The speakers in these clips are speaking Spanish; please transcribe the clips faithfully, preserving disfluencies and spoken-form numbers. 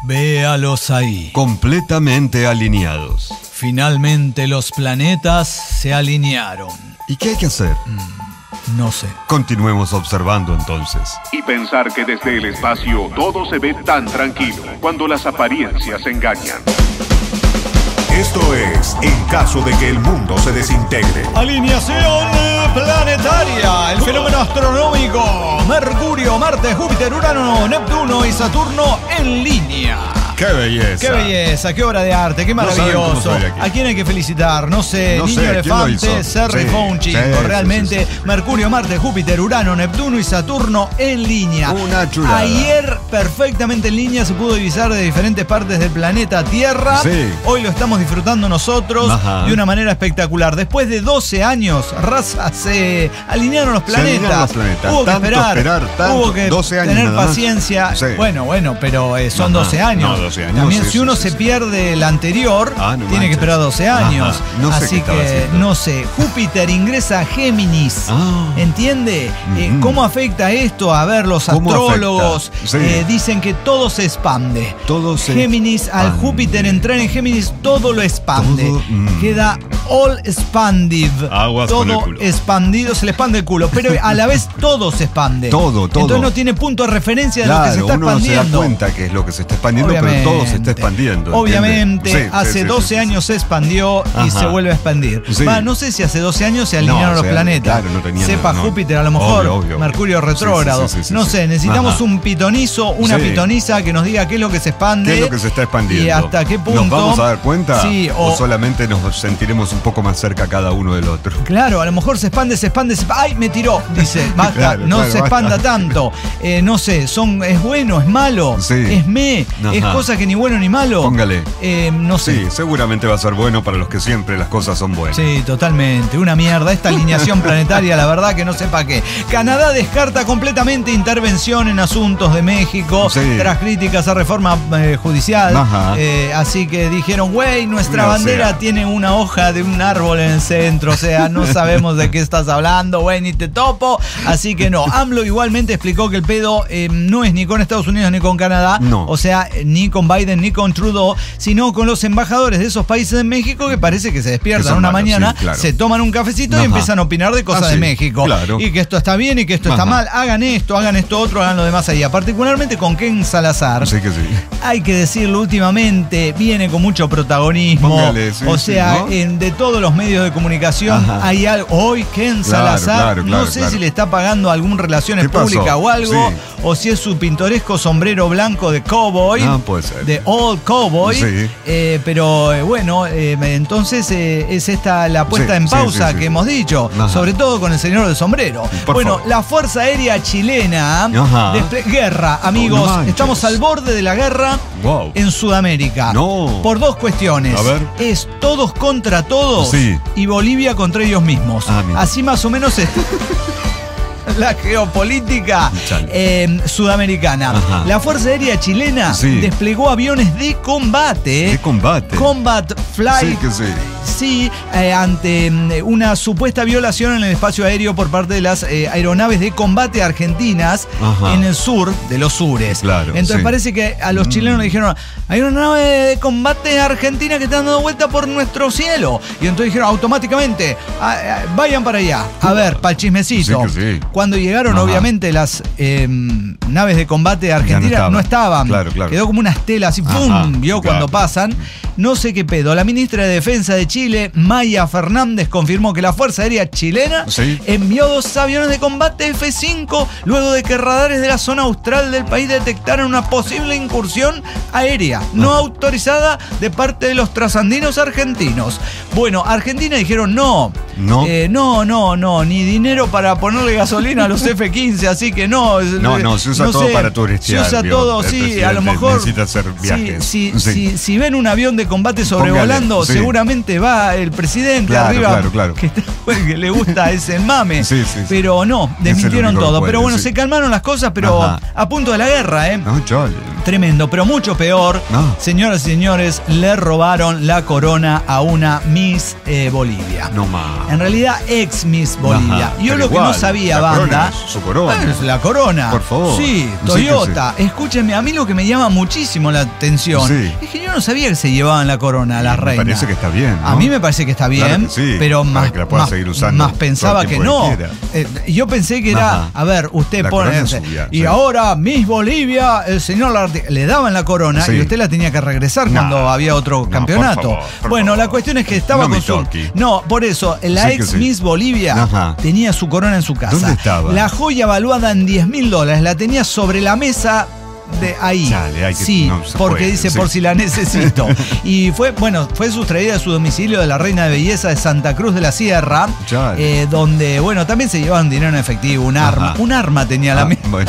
Véalos ahí. Completamente alineados. Finalmente los planetas se alinearon. ¿Y qué hay que hacer? Mm, no sé. Continuemos observando entonces. Y pensar que desde el espacio todo se ve tan tranquilo cuando las apariencias engañan. Esto es En caso de que el mundo se desintegre. Alineación planetaria. El fenómeno astronómico. Mercurio, Marte, Júpiter, Urano, Neptuno y Saturno en línea. ¡Qué belleza! ¡Qué belleza! ¡Qué obra de arte! ¡Qué maravilloso! No ¿A quién hay que felicitar? No sé, no Niño sé, Elefante, Serri sí, fue un chico. sí, Realmente, sí, sí. Mercurio, Marte, Júpiter, Urano, Neptuno y Saturno en línea. Una chulada. Ayer, perfectamente en línea, se pudo divisar de diferentes partes del planeta Tierra. Sí. Hoy lo estamos disfrutando nosotros Ajá. de una manera espectacular. Después de doce años, raza, se alinearon los planetas. Se alinearon los planetas. Hubo que Tanto esperar, esperar, tanto, hubo que doce años tener nada más. paciencia. Sí. Bueno, bueno, pero eh, son Ajá. doce años. No, doce años, También sí, si sí, uno sí, se sí. pierde el anterior, Ah, no tiene que manches. esperar doce años. Ajá. No sé Así qué estaba que, haciendo. no sé, Júpiter ingresa a Géminis. Ah. ¿Entiende? Eh, Ujú. ¿Cómo afecta esto? A ver, los ¿Cómo astrólogos afecta? Sí. eh, dicen que todo se expande. Todo se Géminis, al expande. Júpiter entrar en Géminis, todo lo expande. Todo, mm. Queda all expanded. Aguas todo con el culo. expandido, se le expande el culo. Pero a la vez todo se expande. Todo, todo. Entonces no tiene punto de referencia de Claro, lo que se está uno no se da expandiendo. cuenta que es lo que se está expandiendo, pero todo se está expandiendo. Obviamente, ¿entiende? Sí, hace sí, sí, doce sí, sí. años se expandió y Ajá. se vuelve a expandir. Sí. Va, no sé si hace doce años se alinearon No, los o sea, planetas. claro, no tenía Sepa nada, no. Júpiter, a lo mejor Obvio, obvio. Mercurio retrógrado. Sí, sí, sí, sí, no sí. sé, necesitamos Ajá. un pitonizo, una Sí. pitoniza que nos diga qué es lo que se expande. ¿Qué es lo que se está expandiendo? Y hasta qué punto. ¿Nos vamos a dar cuenta? Sí, o, o, solamente nos sentiremos un poco más cerca cada uno del otro. Claro, a lo mejor se expande, se expande, se expande. ¡Ay, me tiró! Dice, basta, Claro, no claro, se expanda basta. tanto. Eh, no sé, son, es bueno, es malo, Sí. es me, Ajá. es cosa que ni bueno ni malo. Póngale. Eh, no sé. Sí, seguramente va a ser bueno para los que siempre las cosas son buenas. Sí, totalmente. Una mierda. Esta alineación planetaria, la verdad que no sé para qué. Canadá descarta completamente intervención en asuntos de México Sí. tras críticas a reforma eh, judicial. Ajá. Eh, así que dijeron, güey, nuestra No, bandera o sea. tiene una hoja de un árbol en el centro. O sea, no sabemos de qué estás hablando, güey, ni te topo. Así que no. AMLO igualmente explicó que el pedo eh, no es ni con Estados Unidos ni con Canadá. No. O sea, ni con Biden ni con Trudeau, sino con los embajadores de esos países en México que parece que se despiertan Que son una malos, mañana, sí, claro. se toman un cafecito Ajá. y empiezan a opinar de cosas Ah, de sí, México. claro. Y que esto está bien y que esto está Ajá. mal. Hagan esto, hagan esto otro, hagan lo demás allá. Particularmente con Ken Salazar. Sí que sí. Hay que decirlo, últimamente viene con mucho protagonismo. Póngale, sí, o sí, sea, ¿no? en, de todos los medios de comunicación Ajá. hay algo. Hoy Ken Claro, Salazar, claro, claro, no sé claro. si le está pagando algún relaciones ¿Qué pasó? públicas o algo, Sí. o si es su pintoresco sombrero blanco de cowboy. Ah, puede ser. De old cowboy. Sí. Eh, pero eh, bueno, eh, entonces eh, es esta la puesta Sí, en sí, pausa sí, sí, que sí. hemos dicho, Ajá. sobre todo con el señor del sombrero. Por bueno, favor. la Fuerza Aérea Chilena, Ajá. desple- guerra, amigos, No manches. estamos al borde de la guerra Wow. en Sudamérica. No. Por dos cuestiones. A ver. Es todos contra todos Sí. y Bolivia contra ellos mismos. Ah, mira. Así más o menos es la geopolítica Chale. eh, sudamericana. Ajá. La Fuerza Aérea Chilena Sí. desplegó aviones de combate. ¿Qué combate? Combat Flight. Sí que sí. Sí, eh, ante mm, una supuesta violación en el espacio aéreo por parte de las eh, aeronaves de combate argentinas Ajá. en el sur de los sures. Claro, Entonces sí. parece que a los chilenos le dijeron, hay una nave de combate argentina que está dando vuelta por nuestro cielo. Y entonces dijeron automáticamente, "Ah, ah, vayan para allá. A ver, para el chismecito. Sí que sí. Cuando llegaron, Ajá. obviamente, las eh, naves de combate argentinas estaban. no estaban. Claro, claro. Quedó como una estela así, ¡pum! Ajá, Vio claro. cuando pasan. No sé qué pedo. La ministra de Defensa de Chile, Maya Fernández, confirmó que la Fuerza Aérea Chilena Sí. envió dos aviones de combate F cinco luego de que radares de la zona austral del país detectaron una posible incursión aérea no Ajá. autorizada de parte de los trasandinos argentinos. Bueno, Argentina dijeron no. No. Eh, no, no, no, ni dinero para ponerle gasolina a los F quince, así que no. No, no, se usa todo para turistear, Se usa vio. todo, El sí, a lo presidente mejor. necesita hacer sí, viajes. sí, Sí. sí, si ven un avión de combate sobrevolando, Póngale, sí. seguramente va el presidente Claro, arriba. claro, claro. Que, está- que le gusta ese mame. Sí, sí, sí. Pero no, Es el desmintieron único que todo. puede, pero bueno, sí. se calmaron las cosas, pero Ajá. a punto de la guerra, ¿eh? No, chale. tremendo, pero mucho peor. No. Señoras y señores, le robaron la corona a una Miss eh, Bolivia. No más. En realidad, ex Miss Bolivia. Ajá, Yo pero lo que igual, no sabía, la banda. corona es su corona. Es la corona. Por favor. Sí, Sí, Toyota. que Escúchenme, a mí lo que me llama muchísimo la atención Sí. es que yo no sabía que se llevaban la corona a la Me reina. parece que está bien, ¿no? A mí me parece que está bien, Claro que sí, pero para más, que la pueda más, seguir usando más pensaba todo el que tiempo no. que quiera. Eh, yo pensé que era, Ajá. a ver, usted La pone. corona es suya, y sí. ahora Miss Bolivia, el señor Larti- le daban la corona Sí. y usted la tenía que regresar No, cuando había otro no, campeonato. por favor, por bueno, favor. la cuestión es que estaba No me con su. toque. No, por eso, la Sí que ex sí. Miss Bolivia Ajá. tenía su corona en su casa. ¿Dónde estaba? La joya valuada en diez mil dólares la tenía sobre la mesa. De ahí. Chale, hay que- sí, no se porque puede, dice sí. por si la necesito. Y fue, bueno, fue sustraída de su domicilio de la Reina de Belleza de Santa Cruz de la Sierra, Chale. eh, donde, bueno, también se llevaban dinero en efectivo, un arma. Ajá. Un arma tenía la Ah, misma. bueno.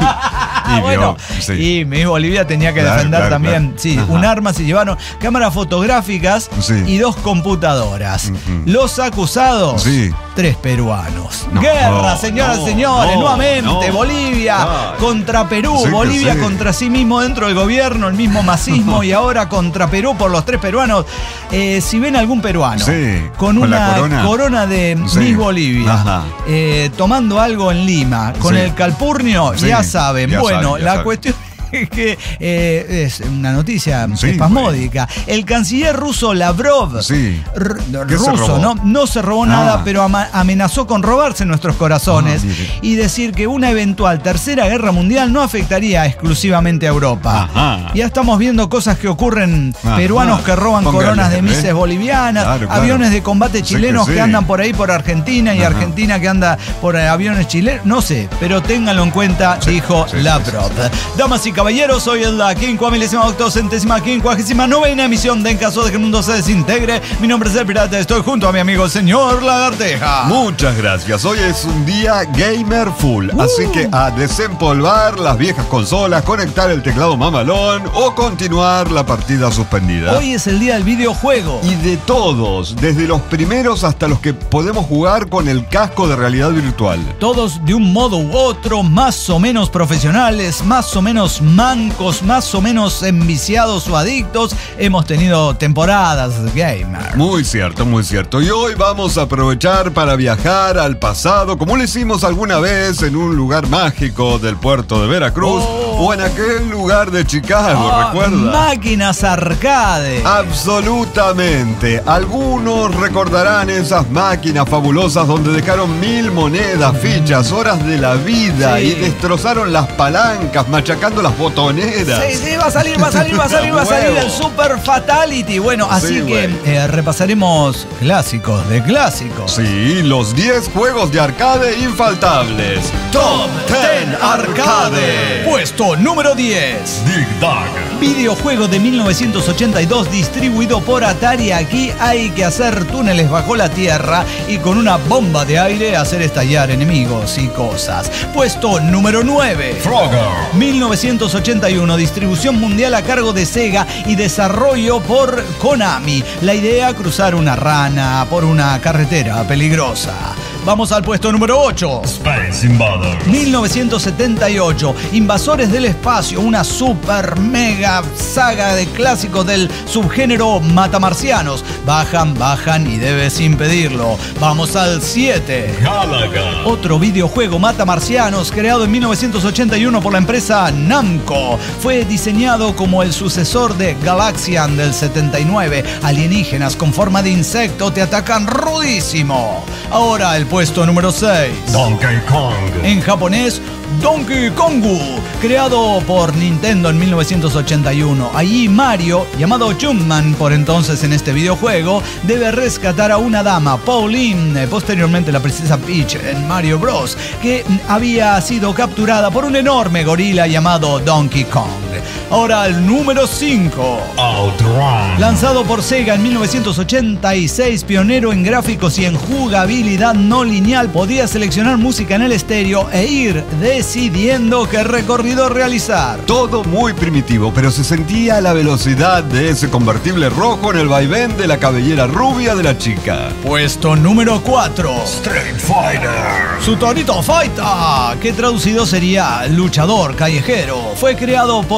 Ah, Y bueno, vio, sí. y Miss Bolivia tenía que Claro, defender claro, también. claro. Sí, Ajá. un arma se llevaron, cámaras fotográficas Sí. y dos computadoras. Ujú. Los acusados, Sí. tres peruanos. No, Guerra, señoras y no, señores, no, nuevamente, no. Bolivia Ay. contra Perú, Sí que Bolivia sí. contra sí mismo dentro del gobierno, el mismo masismo y ahora contra Perú por los tres peruanos. Eh, si ven algún peruano Sí, con con una la corona. de Sí. Miss Bolivia, Ajá. eh, tomando algo en Lima, con Sí. el calpurnio, Sí, ya saben. ya bueno, saben, ya la saben. cuestión es que eh, es una noticia Sí, espasmódica. El canciller ruso Lavrov, Sí. r- ¿Qué se ruso, robó? ¿no? No se robó Ah. nada, pero ama- amenazó con robarse nuestros corazones Ah, mire. y decir que una eventual tercera guerra mundial no afectaría exclusivamente a Europa. Ajá. Ya estamos viendo cosas que ocurren, Ajá. peruanos que roban Póngale, coronas de ¿eh? mises bolivianas, Claro, claro. aviones de combate Sí que chilenos que, sí. andan por ahí por Argentina y Ajá. Argentina que anda por eh, aviones chilenos, no sé, pero ténganlo en cuenta, Sí, dijo sí, sí, Lavrov. Damas y caballeros, hoy es la quincuamilésima octocentésima quincuagésima novena emisión de En Caso de que el Mundo se Desintegre. Mi nombre es El Pirata, estoy junto a mi amigo el señor Lagarteja. Muchas gracias. Hoy es un día gamer full, Uh. así que a desempolvar las viejas consolas, conectar el teclado mamalón o continuar la partida suspendida. Hoy es el día del videojuego. Y de todos, desde los primeros hasta los que podemos jugar con el casco de realidad virtual. Todos de un modo u otro, más o menos profesionales, más o menos mancos, más o menos enviciados o adictos, hemos tenido temporadas gamer. Muy cierto, muy cierto. Y hoy vamos a aprovechar para viajar al pasado, como lo hicimos alguna vez en un lugar mágico del puerto de Veracruz Oh. o en aquel lugar de Chicago, Ah, ¿recuerda? máquinas arcade. Absolutamente. Algunos recordarán esas máquinas fabulosas donde dejaron mil monedas, fichas, horas de la vida Sí. y destrozaron las palancas, machacando las botoneras. Sí, sí, va a salir, va a salir, va a salir, va a salir el Super Fatality. Bueno, así Sí, que güey. eh, repasaremos clásicos de clásicos. Sí, los diez juegos de arcade infaltables. Top diez Arcade. Puesto número diez. Dig Dug. Videojuego de mil novecientos ochenta y dos distribuido por Atari. Aquí hay que hacer túneles bajo la tierra y con una bomba de aire hacer estallar enemigos y cosas. Puesto número nueve. Frogger. mil novecientos ochenta y uno, distribución mundial a cargo de Sega y desarrollo por Konami. La idea, cruzar una rana por una carretera peligrosa. Vamos al puesto número ocho. Space Invaders. mil novecientos setenta y ocho, Invasores del Espacio, una super mega saga de clásicos del subgénero matamarcianos. Bajan, bajan y debes impedirlo. Vamos al siete. Galaga. Otro videojuego matamarcianos creado en mil novecientos ochenta y uno por la empresa Namco. Fue diseñado como el sucesor de Galaxian del setenta y nueve. Alienígenas con forma de insecto te atacan rudísimo. Ahora el puesto número seis. Donkey Kong. En japonés, Donkey Kongu, creado por Nintendo en mil novecientos ochenta y uno. Allí Mario, llamado Jumpman por entonces en este videojuego, debe rescatar a una dama, Pauline, eh, posteriormente la princesa Peach en Mario Bros, que mm, había sido capturada por un enorme gorila llamado Donkey Kong. Ahora el número cinco. Outrun. Lanzado por Sega en mil novecientos ochenta y seis, pionero en gráficos y en jugabilidad no lineal, podía seleccionar música en el estéreo e ir decidiendo qué recorrido realizar. Todo muy primitivo, pero se sentía la velocidad de ese convertible rojo en el vaivén de la cabellera rubia de la chica. Puesto número cuatro. Street Fighter. Su Torito Fighter, que traducido sería luchador callejero, fue creado por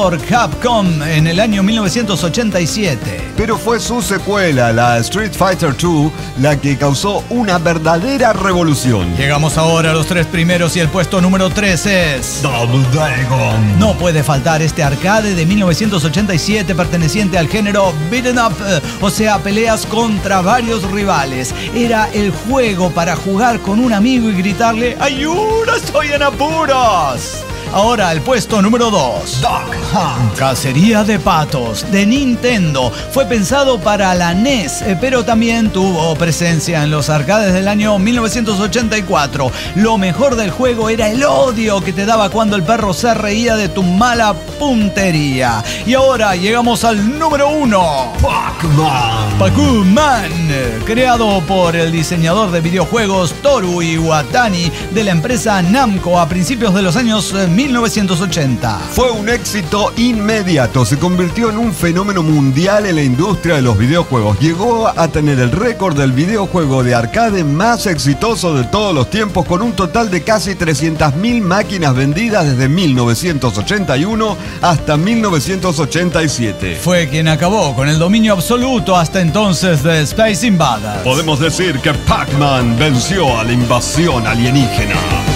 por Capcom en el año mil novecientos ochenta y siete. Pero fue su secuela, la Street Fighter dos, la que causó una verdadera revolución. Llegamos ahora a los tres primeros y el puesto número tres es Double Dragon. No puede faltar este arcade de mil novecientos ochenta y siete perteneciente al género beaten up, o sea, peleas contra varios rivales. Era el juego para jugar con un amigo y gritarle ¡ayuda, estoy en apuros! Ahora el puesto número dos. Duck Hunt. Cacería de patos de Nintendo. Fue pensado para la N E S, eh, pero también tuvo presencia en los arcades del año mil novecientos ochenta y cuatro. Lo mejor del juego era el odio que te daba cuando el perro se reía de tu mala puntería. Y ahora llegamos al número uno. Pac-Man. Pac-Man, creado por el diseñador de videojuegos Toru Iwatani de la empresa Namco a principios de los años mil novecientos ochenta. Fue un éxito inmediato, se convirtió en un fenómeno mundial en la industria de los videojuegos. Llegó a tener el récord del videojuego de arcade más exitoso de todos los tiempos, con un total de casi trescientas mil máquinas vendidas desde mil novecientos ochenta y uno hasta mil novecientos ochenta y siete. Fue quien acabó con el dominio absoluto hasta entonces de Space Invaders. Podemos decir que Pac-Man venció a la invasión alienígena.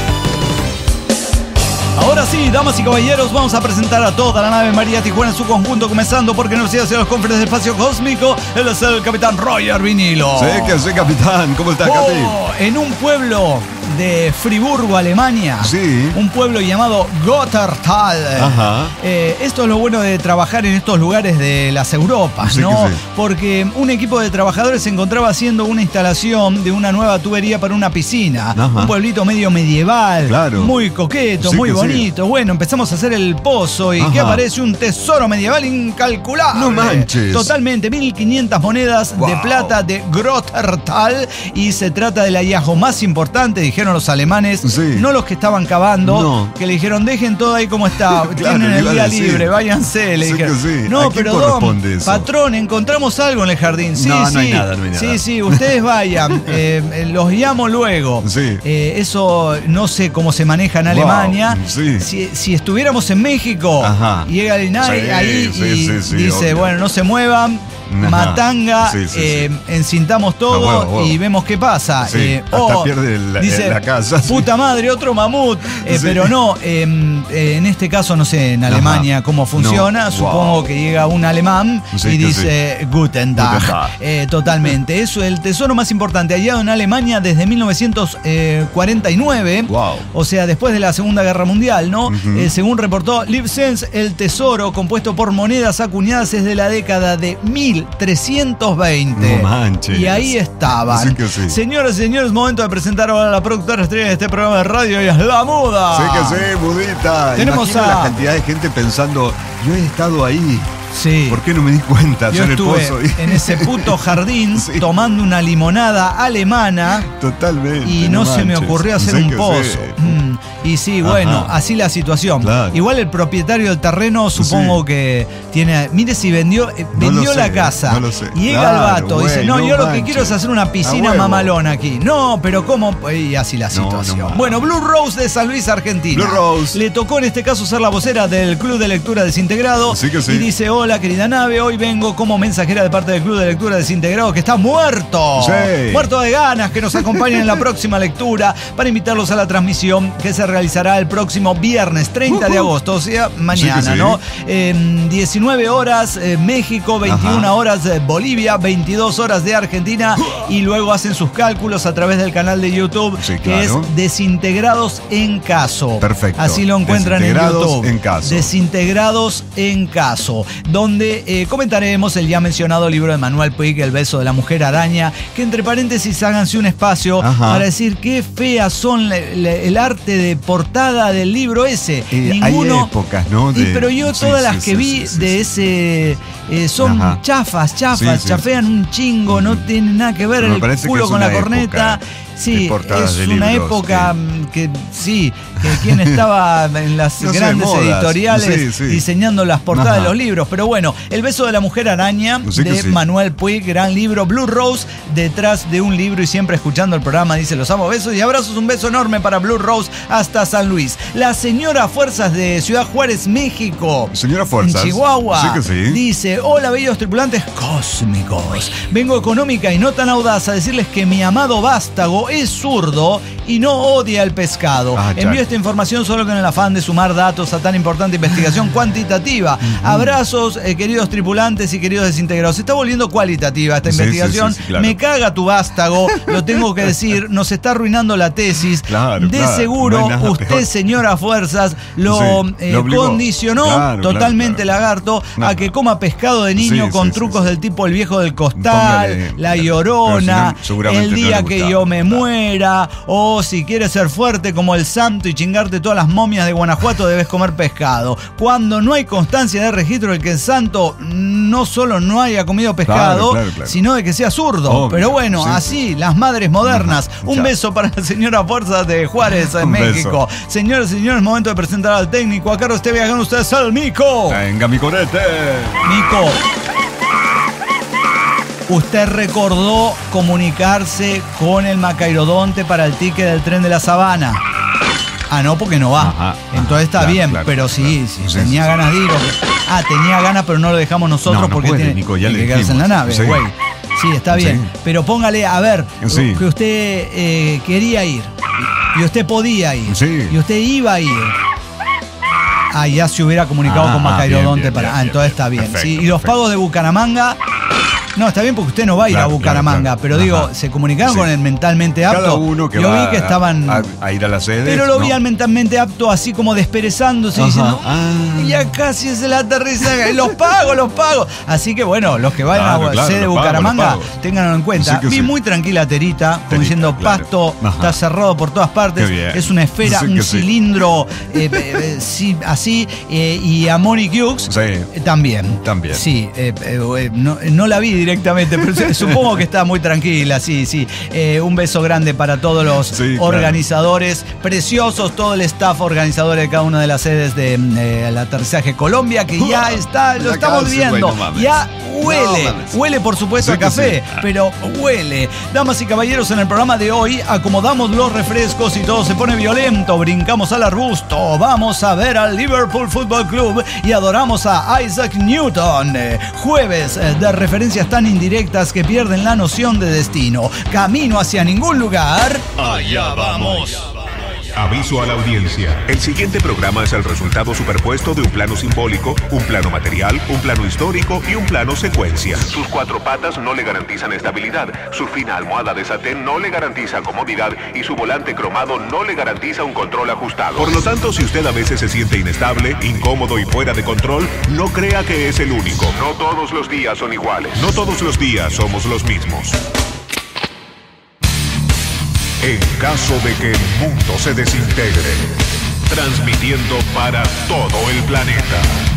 Ahora sí, damas y caballeros, vamos a presentar a toda la nave María Tijuana en su conjunto, comenzando porque no se hace los cofres del espacio cósmico. Él es el capitán Roger Vinilo. Sí, que sí, capitán. ¿Cómo estás, oh, Capi? En un pueblo de Friburgo, Alemania. Sí. Un pueblo llamado Gottertal. Ajá. Eh, esto es lo bueno de trabajar en estos lugares de las Europas, Sí, ¿no? que sí. Porque un equipo de trabajadores se encontraba haciendo una instalación de una nueva tubería para una piscina. Ajá. Un pueblito medio medieval. Claro. Muy coqueto, Sí, muy que sí. bonito. Bueno, empezamos a hacer el pozo y Ajá. que aparece un tesoro medieval incalculable. No manches. Totalmente, mil quinientas monedas Wow. de plata de Grottertal, y se trata del hallazgo más importante, dijeron los alemanes, Sí. no los que estaban cavando, No. que le dijeron dejen todo ahí como está, Claro, tienen le el iba a día decir. libre, váyanse, le Sí dijeron. que sí. No, ¿A quién pero don, corresponde eso? patrón, encontramos algo en el jardín. Sí, No, sí, no hay nada, no hay nada. sí, sí, ustedes vayan, eh, eh, los llamo luego. Sí. Eh, eso no sé cómo se maneja en Wow, Alemania. sí. Si, si estuviéramos en México, Ajá. llega el INAI Sí, ahí sí, y sí, sí, dice, obvio. bueno, no se muevan, Ajá. matanga, Sí, sí, eh, sí. encintamos todo No, huevo, huevo. y vemos qué pasa. Sí, Eh, hasta pierde el- dice, la casa, sí. puta madre, otro mamut. Eh, Sí. Pero no, eh, eh, en este caso no sé en Alemania Ajá. cómo funciona. No, Supongo wow. que llega un alemán Sí, y que dice Guten Tag. Guten Tag. Eh, totalmente. Eso es el tesoro más importante hallado en Alemania desde mil novecientos cuarenta y nueve. Wow. O sea, después de la Segunda Guerra Mundial, ¿no? Ujú. Eh, según reportó Libsens, el tesoro compuesto por monedas acuñadas desde la década de mil trescientos veinte. No manches. Y ahí estaban. Sí que sí. Señoras y señores, momento de presentar ahora a la productora estrella de este programa de radio, y es La Muda. Sí que sí, Budita. Tenemos Imagina a- la cantidad de gente pensando, yo he estado ahí. Sí. ¿Por qué no me di cuenta Yo hacer el estuve pozo? en ese puto jardín Sí. tomando una limonada alemana Totalmente. y no, se me manches. ocurrió hacer Sí un que pozo. sí. Mm, Y sí, bueno, Ajá. así la situación. Claro. Igual el propietario del terreno supongo Sí. que tiene... Mire si vendió, eh, No vendió lo la sé, casa. no lo sé. Y llega Claro, el vato, güey, dice, no, no yo lo que manches. quiero es hacer una piscina A huevo. mamalona aquí. No, pero ¿cómo? Y así la No, situación. no más. Bueno, Blue Rose de San Luis, Argentina. Blue Rose. Le tocó en este caso ser la vocera del Club de Lectura Desintegrado. Sí que sí. Y dice, hola querida nave, hoy vengo como mensajera de parte del Club de Lectura Desintegrado que está muerto. Sí. Muerto de ganas que nos acompañen en la próxima lectura para invitarlos a la transmisión que se realizará el próximo viernes treinta de agosto, o sea, mañana, Sí que sí. ¿no? Eh, diecinueve horas eh, México, veintiuna Ajá. horas eh, Bolivia, veintidós horas de Argentina, y luego hacen sus cálculos a través del canal de YouTube, Sí, que claro. es Desintegrados en Caso. Perfecto. Así lo encuentran en Desintegrados YouTube. en Caso. Desintegrados en Caso, donde eh, comentaremos el ya mencionado libro de Manuel Puig, El beso de la mujer araña, que entre paréntesis háganse un espacio Ajá. para decir qué feas son le- le- el arte de portada del libro ese. Eh, hay épocas, ¿no? Y, De- pero yo sí, todas sí, las que sí, vi sí, sí, de sí. ese eh, son Ajá. chafas, chafas, Sí, sí, chafean sí. un chingo, no tiene nada que ver Me el parece culo que es con la una corneta. época Sí, de portadas es de una libros, época que- que sí, que quien estaba en las No sé, grandes modas. editoriales Sí, sí. diseñando las portadas Ajá. de los libros. Pero bueno, El beso de la mujer araña Sí que de sí. Manuel Puig, gran libro. Blue Rose, detrás de un libro y siempre escuchando el programa, dice: los amo, besos y abrazos. Un beso enorme para Blue Rose hasta San Luis. La señora Fuerzas de Ciudad Juárez, México. Señora Fuerzas. En Chihuahua. Sí que sí. Dice: hola, bellos tripulantes cósmicos. Vengo económica y no tan audaz a decirles que mi amado vástago es zurdo y no odia el pescado. Ah, Envío ya. esta información solo con el afán de sumar datos a tan importante investigación cuantitativa. Abrazos, eh, queridos tripulantes y queridos desintegrados. Se está volviendo cualitativa esta Sí, investigación. sí, sí, sí, claro. Me caga tu vástago, lo tengo que decir. Nos está arruinando la tesis. Claro, de claro, seguro, no hay nada usted, peor. señora Fuerzas, lo, Sí, eh, lo obligó. condicionó Claro, totalmente, claro, claro. lagarto, a Nada. que coma pescado de niño Sí, con sí, trucos sí, sí. del tipo el viejo del costal, Póngale- la pero llorona, si no, seguramente el no día le que gustaba. yo me muera, o si quieres ser fuerte como el santo y chingarte todas las momias de Guanajuato, debes comer pescado. Cuando no hay constancia de registro de que el santo no solo no haya comido pescado, Claro, claro, claro. sino de que sea zurdo. Obvio, Pero bueno, sí, así, sí. las madres modernas. Ajá, Un ya. beso para la señora Fuerzas de Juárez, en Un beso. México. Señores y señores, momento de presentar al técnico. A cargo esté viajando ustedes al Mico. Venga, mi corete. Nico, usted recordó comunicarse con el Macairodonte para el ticket del tren de la Sabana. Ah, no, porque no va. Ajá, Entonces está claro, bien, claro, pero sí, claro. sí, Sí, tenía sí, ganas de ir. Ah, tenía ganas, pero no lo dejamos nosotros No, no porque puede, tiene, Nico, ya tiene le que quedarse en la dijimos. nave, Sí. güey. Sí, está bien. Sí. Pero póngale, a ver, Sí. que usted eh, quería ir. Y usted podía ir. Sí. Y usted iba a ir. Ah, ya se hubiera comunicado Ah, con ah, Macairodonte bien, bien, para. bien, ah, bien, entonces bien. está bien. Perfecto, Sí, y los perfecto. pagos de Bucaramanga. No, está bien porque usted no va a ir Claro, a Bucaramanga, claro, claro. pero digo, Ajá. se comunicaron Sí. con el mentalmente apto. Cada uno que Yo va vi que estaban. a, a ir a la sede. Pero lo no. vi al mentalmente apto así como desperezándose, Ajá. diciendo, Ah. ya casi es el aterrizaje, los pago, los pago. Así que bueno, los que vayan Claro, a la claro, sede de los pago, Bucaramanga, los pago. ténganlo en cuenta. Sí que Vi sí. muy tranquila Terita, como Terita, diciendo, claro. Pasto Ajá. está cerrado por todas partes, Qué bien. es una esfera, Sí un que sí. cilindro eh, eh, sí, así, eh, y a Monique Hughes Sí. eh, también. También. Sí, eh, eh, eh, no, no la vi directamente, pero su- supongo que está muy tranquila, sí, sí. Eh, un beso grande para todos los Sí, claro. organizadores preciosos, todo el staff organizador de cada una de las sedes de eh, el aterrizaje Colombia, que ya está, lo Ya estamos casi, viendo, güey, no mames. ya huele, No mames. huele por supuesto Sí a que café, sí. pero huele. Damas y caballeros, en el programa de hoy acomodamos los refrescos y todo se pone violento, brincamos al arbusto, vamos a ver al Liverpool Football Club y adoramos a Isaac Newton. Eh, jueves eh, de referencias tan indirectas que pierden la noción de destino. Camino hacia ningún lugar. Allá vamos. Aviso a la audiencia. El siguiente programa es el resultado superpuesto de un plano simbólico, un plano material, un plano histórico y un plano secuencia. Sus cuatro patas no le garantizan estabilidad, su fina almohada de satén no le garantiza comodidad y su volante cromado no le garantiza un control ajustado. Por lo tanto, si usted a veces se siente inestable, incómodo y fuera de control, no crea que es el único. No todos los días son iguales. No todos los días somos los mismos. En caso de que el mundo se desintegre, transmitiendo para todo el planeta.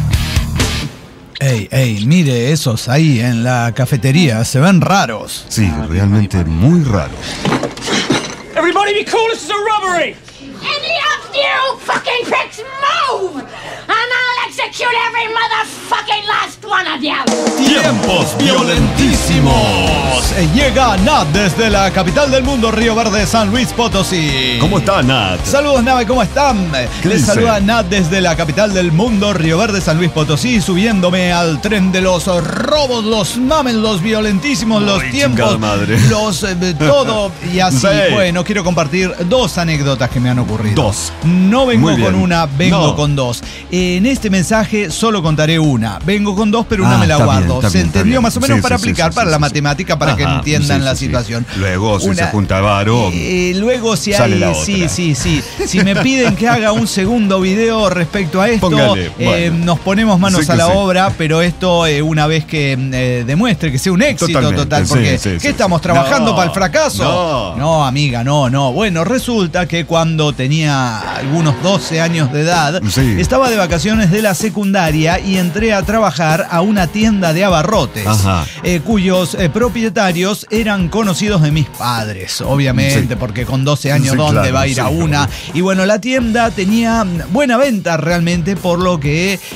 Ey, ey, mire esos ahí en la cafetería, se ven raros. Sí, realmente muy raro. Everybody be cool, this is a robbery! Any of you fucking pricks move! And I'll execute every motherfucking last one of you! Tiempos violentísimos. Eh, Llega Nat desde la capital del mundo, Río Verde, San Luis Potosí. ¿Cómo está, Nat? Saludos, Nave, ¿cómo están? ¿Qué Les dice? saluda Nat desde la capital del mundo, Río Verde, San Luis Potosí, subiéndome al tren de los robos, los mames, los violentísimos, los Ay, tiempos, chingada madre. los eh, todo y así. Sí. Bueno, quiero compartir dos anécdotas que me han ocurrido. Dos. No vengo Muy bien. con una, vengo No. con dos. En este mensaje solo contaré una. Vengo con dos, pero una Ah, me la está bien, guardo. está Se bien, está entendió bien. más o menos Sí, para sí, sí, aplicar sí, para sí, la sí. matemática, para que Ajá, entiendan sí, la sí, sí. situación. Luego, si Una- se junta varón. Eh, luego si Sale hay, la sí, otra. sí, sí. Si me piden que haga un segundo video respecto a esto, Póngale, eh, bueno. nos ponemos manos Sí a que la sí. obra, pero esto eh, una vez que eh, demuestre que sea un éxito Totalmente, total, sí, porque sí, ¿qué sí, estamos sí. trabajando No, para el fracaso? no. No, amiga, no, no. Bueno, resulta que cuando tenía algunos doce años de edad, Sí. estaba de vacaciones de la secundaria y entré a trabajar a una tienda de abarrotes, eh, cuyos eh, propietarios eran conocidos de mis padres, obviamente, sí. porque con doce años, sí, ¿dónde claro, va a ir sí, a una? Claro. Y bueno, la tienda tenía buena venta realmente, por lo que eh,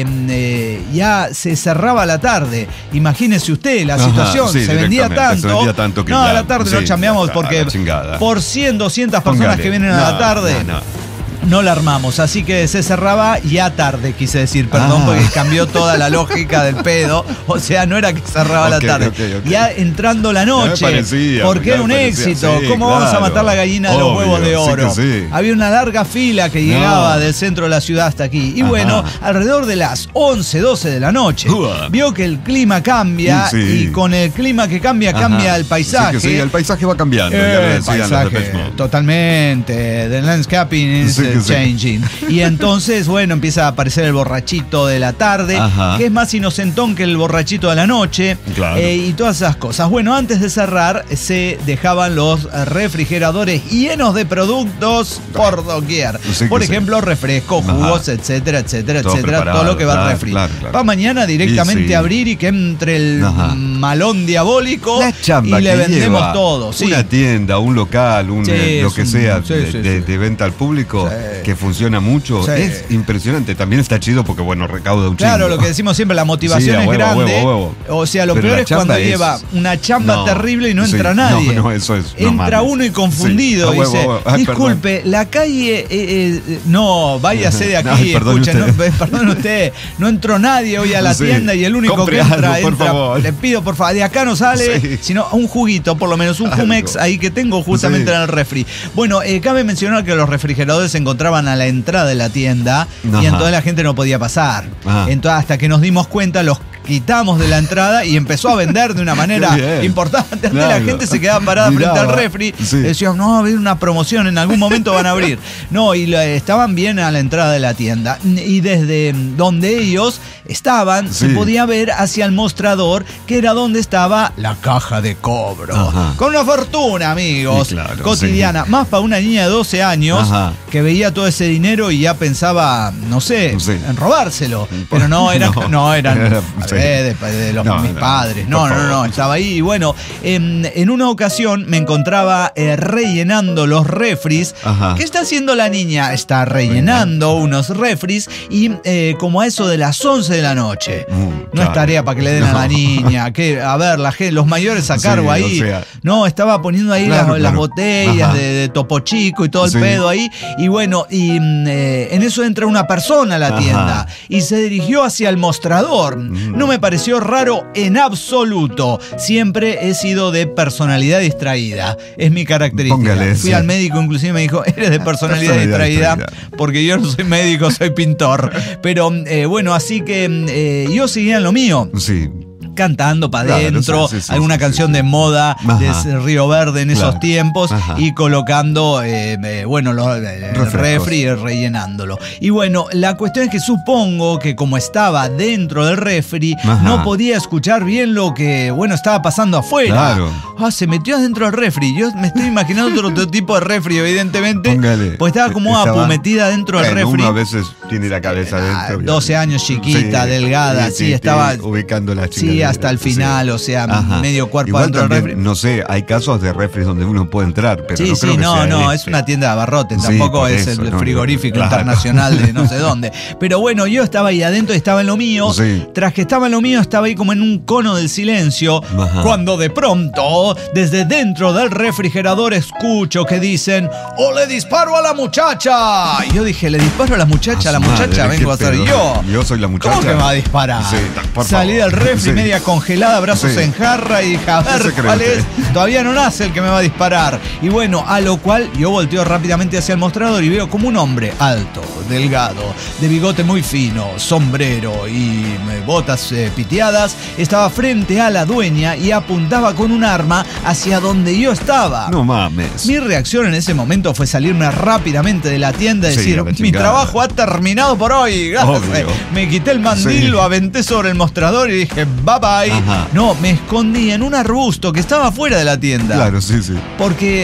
eh, ya se cerraba la tarde. Imagínese usted la Ajá, situación, sí, se vendía tanto. Se vendía tanto que no, ya, a la tarde sí, no chambeamos porque por cien, doscientas personas Póngale. que vienen a no, la tarde. No, no. No la armamos, así que se cerraba ya tarde, quise decir, perdón, ah. porque cambió toda la lógica del pedo. O sea, no era que cerraba okay, la tarde. Okay, okay. Ya entrando la noche, parecía, porque era un parecía, éxito. Sí, ¿Cómo claro. vamos a matar la gallina de Obvio, los huevos de oro? Sí sí. Había una larga fila que llegaba no. del centro de la ciudad hasta aquí. Y Ajá. bueno, alrededor de las once, doce de la noche, uh. vio que el clima cambia sí. y con el clima que cambia, Ajá. cambia el paisaje. Sí, sí, el paisaje va cambiando. Eh, el paisaje, totalmente. The landscaping is sí, changing. Y entonces, bueno, empieza a aparecer el borrachito de la tarde, Ajá. que es más inocentón que el borrachito de la noche, claro. eh, y todas esas cosas. Bueno, antes de cerrar, se dejaban los refrigeradores llenos de productos por doquier. Sí, por ejemplo, sí. refrescos, jugos, Ajá. etcétera, etcétera, todo etcétera, todo lo que va claro, al refri. Claro, claro. Para mañana directamente sí, sí. abrir y que entre el Ajá. malón diabólico y le vendemos todo. Sí. Una tienda, un local, un, sí, eh, lo que un, sea sí, de, sí, de, de venta al público. Sí. Que funciona mucho, sí. es impresionante. También está chido porque, bueno, recauda un chingo. Claro, lo que decimos siempre, la motivación sí, es huevo, grande. Huevo, huevo. O sea, lo Pero peor es cuando es... lleva una chamba no, terrible y no sí, entra nadie. No, no, eso es. No entra mames. uno y confundido. Sí. Dice, huevo, huevo. Disculpe, perdón. la calle. Eh, eh, no, váyase de aquí. Ay, perdón escuchen, usted. No, perdón usted. No entró nadie hoy a la sí. tienda y el único Compre que entra, algo, entra por favor. Le pido, por favor, de acá no sale, sí. sino un juguito, por lo menos un Jumex ahí que tengo justamente sí. en el refri. Bueno, eh, cabe mencionar que los refrigeradores se encontraban a la entrada de la tienda Ajá. y entonces la gente no podía pasar. Ajá. Entonces, hasta que nos dimos cuenta, los quitamos de la entrada y empezó a vender de una manera importante. Claro. La gente se quedaba parada Miraba. frente al refri. Sí. Decían, no, va a haber una promoción, en algún momento van a abrir. No, y lo, estaban bien a la entrada de la tienda. Y desde donde ellos estaban, sí. se podía ver hacia el mostrador, que era donde estaba la caja de cobro. Ajá. Con una fortuna, amigos, sí, claro, cotidiana. Sí. Más para una niña de doce años Ajá. que veía todo ese dinero y ya pensaba, no sé, sí. en robárselo. Pero no, era, no, no eran... Era, sí. De, de los, no, mis no, padres. No, no, no, no, estaba ahí. Y bueno, en, en una ocasión me encontraba eh, rellenando los refris. Ajá. ¿Qué está haciendo la niña? Está rellenando Venga. unos refris y eh, como a eso de las once de la noche. Mm, no claro. es tarea para que le den no. a la niña. Que, a ver, la, los mayores a cargo sí, ahí. O sea, no, estaba poniendo ahí claro, las, claro. las botellas de, de Topo Chico y todo el sí. pedo ahí. Y bueno, y eh, en eso entra una persona a la Ajá. tienda y se dirigió hacia el mostrador. Mm. No me pareció raro en absoluto. Siempre he sido de personalidad distraída. Es mi característica. Póngale, Fui sí. al médico, inclusive me dijo, eres de personalidad, personalidad distraída, distraída, porque yo no soy médico, soy pintor. Pero eh, bueno, así que eh, yo seguía en lo mío. Sí. Cantando para adentro, claro, sí, sí, alguna sí, canción sí. de moda Ajá. de Río Verde en claro. esos tiempos Ajá. y colocando, eh, eh, bueno, los, eh, el refri y rellenándolo. Y bueno, la cuestión es que supongo que como estaba dentro del refri, Ajá. no podía escuchar bien lo que, bueno, estaba pasando afuera. Claro. Ah, se metió adentro del refri. Yo me estoy imaginando otro, otro tipo de refri, evidentemente. Póngale. Pues estaba como estaba, Apu metida dentro del refri. Uno a veces tiene la cabeza adentro. doce años, chiquita, sí, delgada, sí, sí, sí estaba... ubicando la chica. Sí, hasta el final, sí. o sea, Ajá. medio cuerpo Igual dentro también, del refri. No sé, hay casos de refris donde uno puede entrar, pero sí, no sí, creo que no, sea no, este. es una tienda de abarrotes, sí, tampoco es eso, el no, frigorífico no, claro. internacional de no sé dónde. Pero bueno, yo estaba ahí adentro y estaba en lo mío. Sí. Tras que estaba en lo mío, estaba ahí como en un cono del silencio, Ajá. cuando de pronto, desde dentro del refrigerador, escucho que dicen, ¡oh, le disparo a la muchacha! Y yo dije, ¿le disparo a la muchacha? A la muchacha madre, vengo a ser yo. Yo soy la muchacha. ¿Cómo que me va a disparar? Sí, Salí del refri sí. media congelada, brazos sí. en jarra y dije, a ver cuál es. Todavía no nace el que me va a disparar. Y bueno, a lo cual yo volteo rápidamente hacia el mostrador y veo como un hombre alto, delgado, de bigote muy fino, sombrero y botas eh, piteadas, estaba frente a la dueña y apuntaba con un arma hacia donde yo estaba. No mames. Mi reacción en ese momento fue salirme rápidamente de la tienda y sí, decir, mi trabajo ha terminado por hoy. Gracias. Me quité el mandil, sí. lo aventé sobre el mostrador y dije, bye bye. Ajá. No, me escondí en un arbusto que estaba fuera de la tienda. Claro, sí, sí. Porque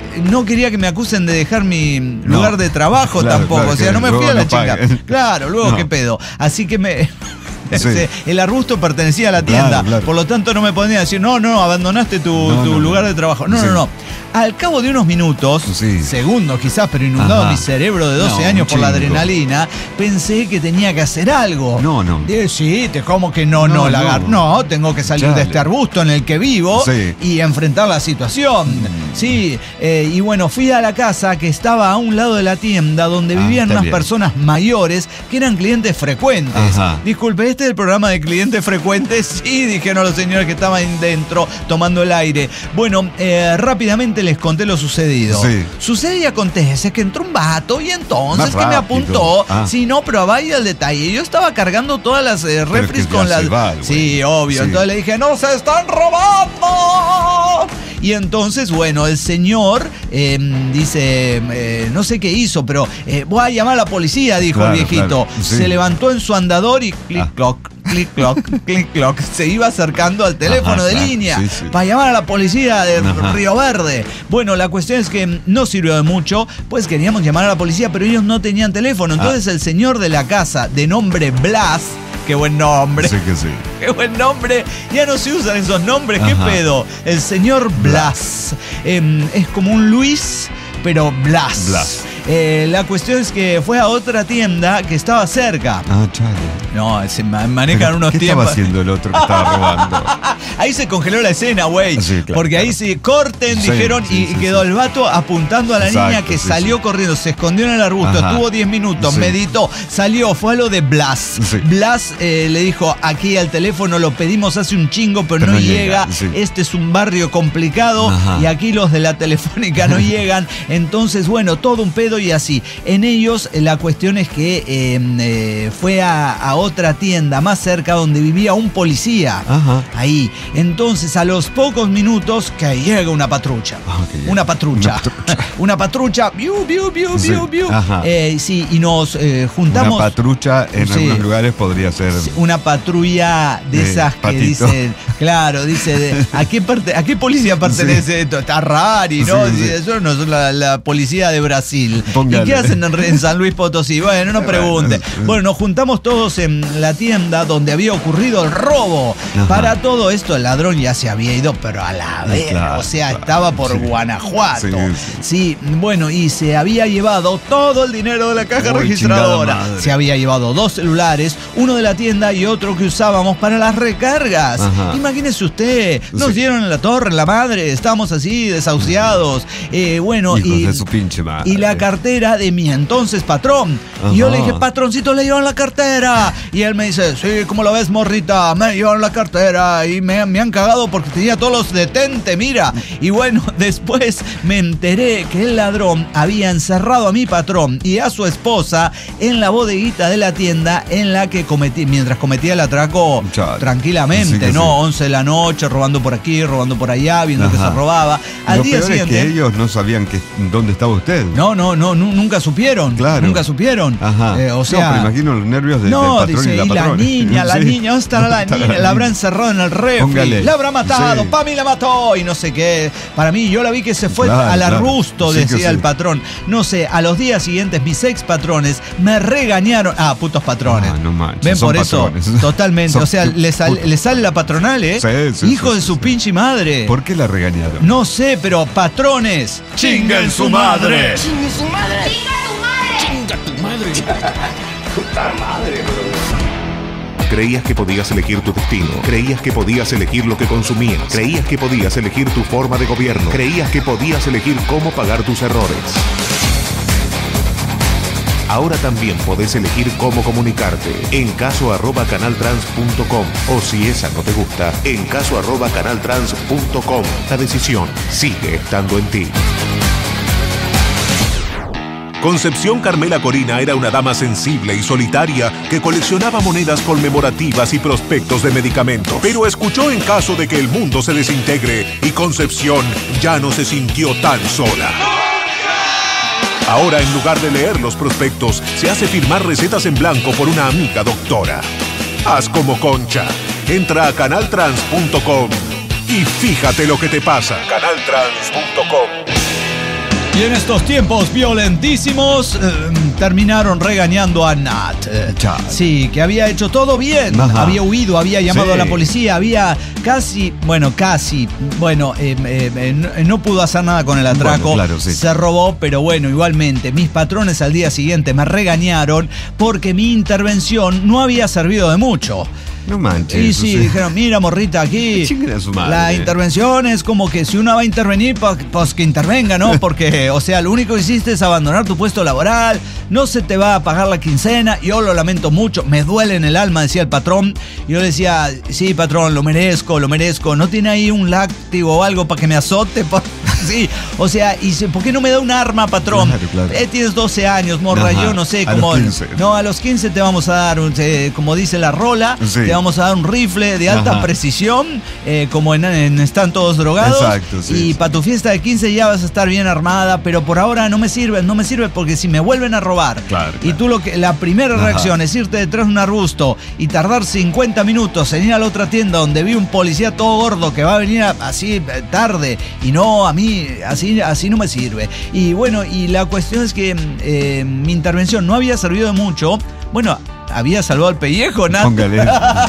no quería que me acusen de dejar mi lugar no, de trabajo claro, tampoco. Claro, o sea, no me fui a la no chica. Pague. Claro, luego no. qué pedo. Así que me... Sí. El arbusto pertenecía a la tienda, claro, claro. por lo tanto no me podía decir, no, no, abandonaste tu, no, tu no, lugar no. de trabajo. No, sí. no, no. Al cabo de unos minutos, sí. segundos quizás, pero inundado Ajá. mi cerebro de doce no, años por la adrenalina, pensé que tenía que hacer algo. No, no. Dije, sí, te como que no, no, no, lagar. No. no, tengo que salir Chale. de este arbusto en el que vivo sí. y enfrentar la situación. Mm. Sí, eh, y bueno, fui a la casa que estaba a un lado de la tienda donde ah, vivían unas bien. personas mayores que eran clientes frecuentes. Ajá. Disculpe, ¿este es el programa de clientes frecuentes? Sí, dijeron los señores que estaban dentro tomando el aire. Bueno, eh, rápidamente les conté lo sucedido. Sí. Sucede y acontece que entró un vato y entonces que me apuntó. Ah. Sí, no, pero vaya el detalle. Yo estaba cargando todas las eh, refris con las... Va, sí, obvio. Sí. Entonces le dije, ¡no se están robando! Y entonces, bueno, el señor eh, dice, eh, no sé qué hizo, pero eh, voy a llamar a la policía, dijo claro, el viejito. Claro. Sí. Se levantó en su andador y clic, ah. cloc, clic, cloc, clic, cloc. Se iba acercando al teléfono Ajá, de claro. línea sí, sí. para llamar a la policía de Ajá. Río Verde. Bueno, la cuestión es que no sirvió de mucho, pues queríamos llamar a la policía, pero ellos no tenían teléfono. Entonces ah. el señor de la casa, de nombre Blas, qué buen nombre. Sí que sí. Qué buen nombre. Ya no se usan esos nombres. Ajá. ¿Qué pedo? El señor Blas. Eh, es como un Luis, pero Blas. Blas. Eh, la cuestión es que fue a otra tienda que estaba cerca. Ah, chale. No, se manejan unos ¿Qué tiempos. ¿Qué estaba haciendo el otro que estaba robando? Ahí se congeló la escena, güey. Sí, claro, porque claro. ahí se corten, sí, dijeron, sí, y sí, quedó sí. el vato apuntando a la Exacto, niña que sí, salió sí. corriendo, se escondió en el arbusto, Ajá. estuvo diez minutos, sí. meditó, salió, fue a lo de Blas. Sí. Blas eh, le dijo, aquí al teléfono lo pedimos hace un chingo, pero, pero no, no llega. llega. Sí. Este es un barrio complicado Ajá. y aquí los de la telefónica no llegan. Entonces, bueno, todo un pedo y así. En ellos la cuestión es que eh, eh, fue a, a otra tienda más cerca donde vivía un policía. Ajá. Ahí. Entonces a los pocos minutos que llega una patrulla. Okay, una patrulla. Una patrulla. una patrulla. Biu, biu, biu, sí. biu, biu. Eh, sí, y nos eh, juntamos. Una patrulla en sí. algunos lugares podría ser. Una patrulla de, de esas patito. que dicen. Claro, dice. De, ¿a, qué parte, ¿A qué policía pertenece sí. esto? Está rari, ¿no? Sí, sí. Eso no es la, la policía de Brasil. Póngale. ¿Y qué hacen en, en San Luis Potosí? Bueno, no pregunte. Bueno, nos juntamos todos en la tienda donde había ocurrido el robo. Ajá. Para todo esto, el ladrón ya se había ido, pero a la vez. Claro, o sea, claro. estaba por sí. Guanajuato. Sí, sí. sí, bueno, y se había llevado todo el dinero de la caja Uy, registradora. Se había llevado dos celulares, uno de la tienda y otro que usábamos para las recargas. Ajá. Imagínese usted, nos sí. dieron en la torre, en la madre, estábamos así, desahuciados. Eh, bueno, Hijos y, de su pinche madre. y la cartera de mi entonces patrón. Ajá. Y yo le dije, patroncito, le llevaron la cartera. Y él me dice, sí, ¿cómo lo ves, morrita? Me llevaron la cartera y me, me han cagado porque tenía todos los detente, mira. Y bueno, después me enteré que el ladrón había encerrado a mi patrón y a su esposa en la bodeguita de la tienda en la que cometí, mientras cometía el atraco Chale. tranquilamente, sí ¿no? Sí. once de la noche, robando por aquí, robando por allá, viendo Ajá. que se robaba. Al lo día peor siguiente. Es que ellos no sabían que, dónde estaba usted. No, no, no, nunca supieron. Claro. Nunca supieron. Ajá. Eh, o sea, no, pero imagino los nervios de, no, del patrón dice, y la y patrona. la niña, la sí. niña, ¿dónde estará la niña? La, la habrá encerrado en el refri. Póngale. La habrá matado, sí. Pami la mató y no sé qué. Para mí, yo la vi que se fue claro, al arbusto, claro. sí, decía el sí. patrón. No sé, a los días siguientes mis ex patrones me regañaron. Ah, putos patrones. Ah, no manches. Ven Son por patrones. eso, totalmente. Son, o sea, le, sal, le sale la patronal, ¿eh? Sí, sí, Hijo sí, de su sí. pinche madre. ¿Por qué la regañaron? No sé, pero patrones. ¡Chinguen su madre! ¡Chingue su madre! ¡Chinga tu madre! ¡Chinga tu madre! ¡Puta madre, bro! Creías que podías elegir tu destino. Creías que podías elegir lo que consumías. Creías que podías elegir tu forma de gobierno. Creías que podías elegir cómo pagar tus errores. Ahora también podés elegir cómo comunicarte. En caso arroba canaltrans punto com. O si esa no te gusta, en caso arroba canaltrans punto com. La decisión sigue estando en ti. Concepción Carmela Corina era una dama sensible y solitaria que coleccionaba monedas conmemorativas y prospectos de medicamentos. Pero escuchó en caso de que el mundo se desintegre y Concepción ya no se sintió tan sola. Ahora, en lugar de leer los prospectos, se hace firmar recetas en blanco por una amiga doctora. Haz como Concha. Entra a canaltrans punto com y fíjate lo que te pasa. canaltrans punto com Y en estos tiempos violentísimos eh, terminaron regañando a Nat. Eh, sí, que había hecho todo bien. Ajá. Había huido, había llamado sí. a la policía, había casi, bueno, casi, bueno, eh, eh, eh, no, no pudo hacer nada con el atraco. Bueno, claro, sí. Se robó, pero bueno, igualmente, mis patrones al día siguiente me regañaron porque mi intervención no había servido de mucho. No manches. Y sí, sí, dijeron, mira, morrita, aquí la intervención es como que si uno va a intervenir, pues, pues que intervenga, ¿no? Porque, o sea, lo único que hiciste es abandonar tu puesto laboral, no se te va a pagar la quincena, yo lo lamento mucho, me duele en el alma, decía el patrón. Y yo le decía, sí, patrón, lo merezco, lo merezco, ¿no tiene ahí un látigo o algo para que me azote? Sí, o sea, y ¿por qué no me da un arma, patrón? Claro, claro. Eh, tienes doce años, morra, ajá, yo no sé cómo. No, a los quince te vamos a dar, un, eh, como dice la rola, sí. te vamos a dar un rifle de alta ajá. precisión, eh, como en, en Están Todos Drogados. Exacto, sí. Y para tu fiesta de quince ya vas a estar bien armada, pero por ahora no me sirve, no me sirve porque si me vuelven a robar, claro, y claro. tú lo que, la primera ajá. reacción es irte detrás de un arbusto y tardar cincuenta minutos en ir a la otra tienda donde vi un policía todo gordo que va a venir a, así tarde, y no, a mí Así, así no me sirve. Y bueno, y la cuestión es que eh, mi intervención no había servido de mucho. Bueno, había salvado el pellejo, Nat. Póngale.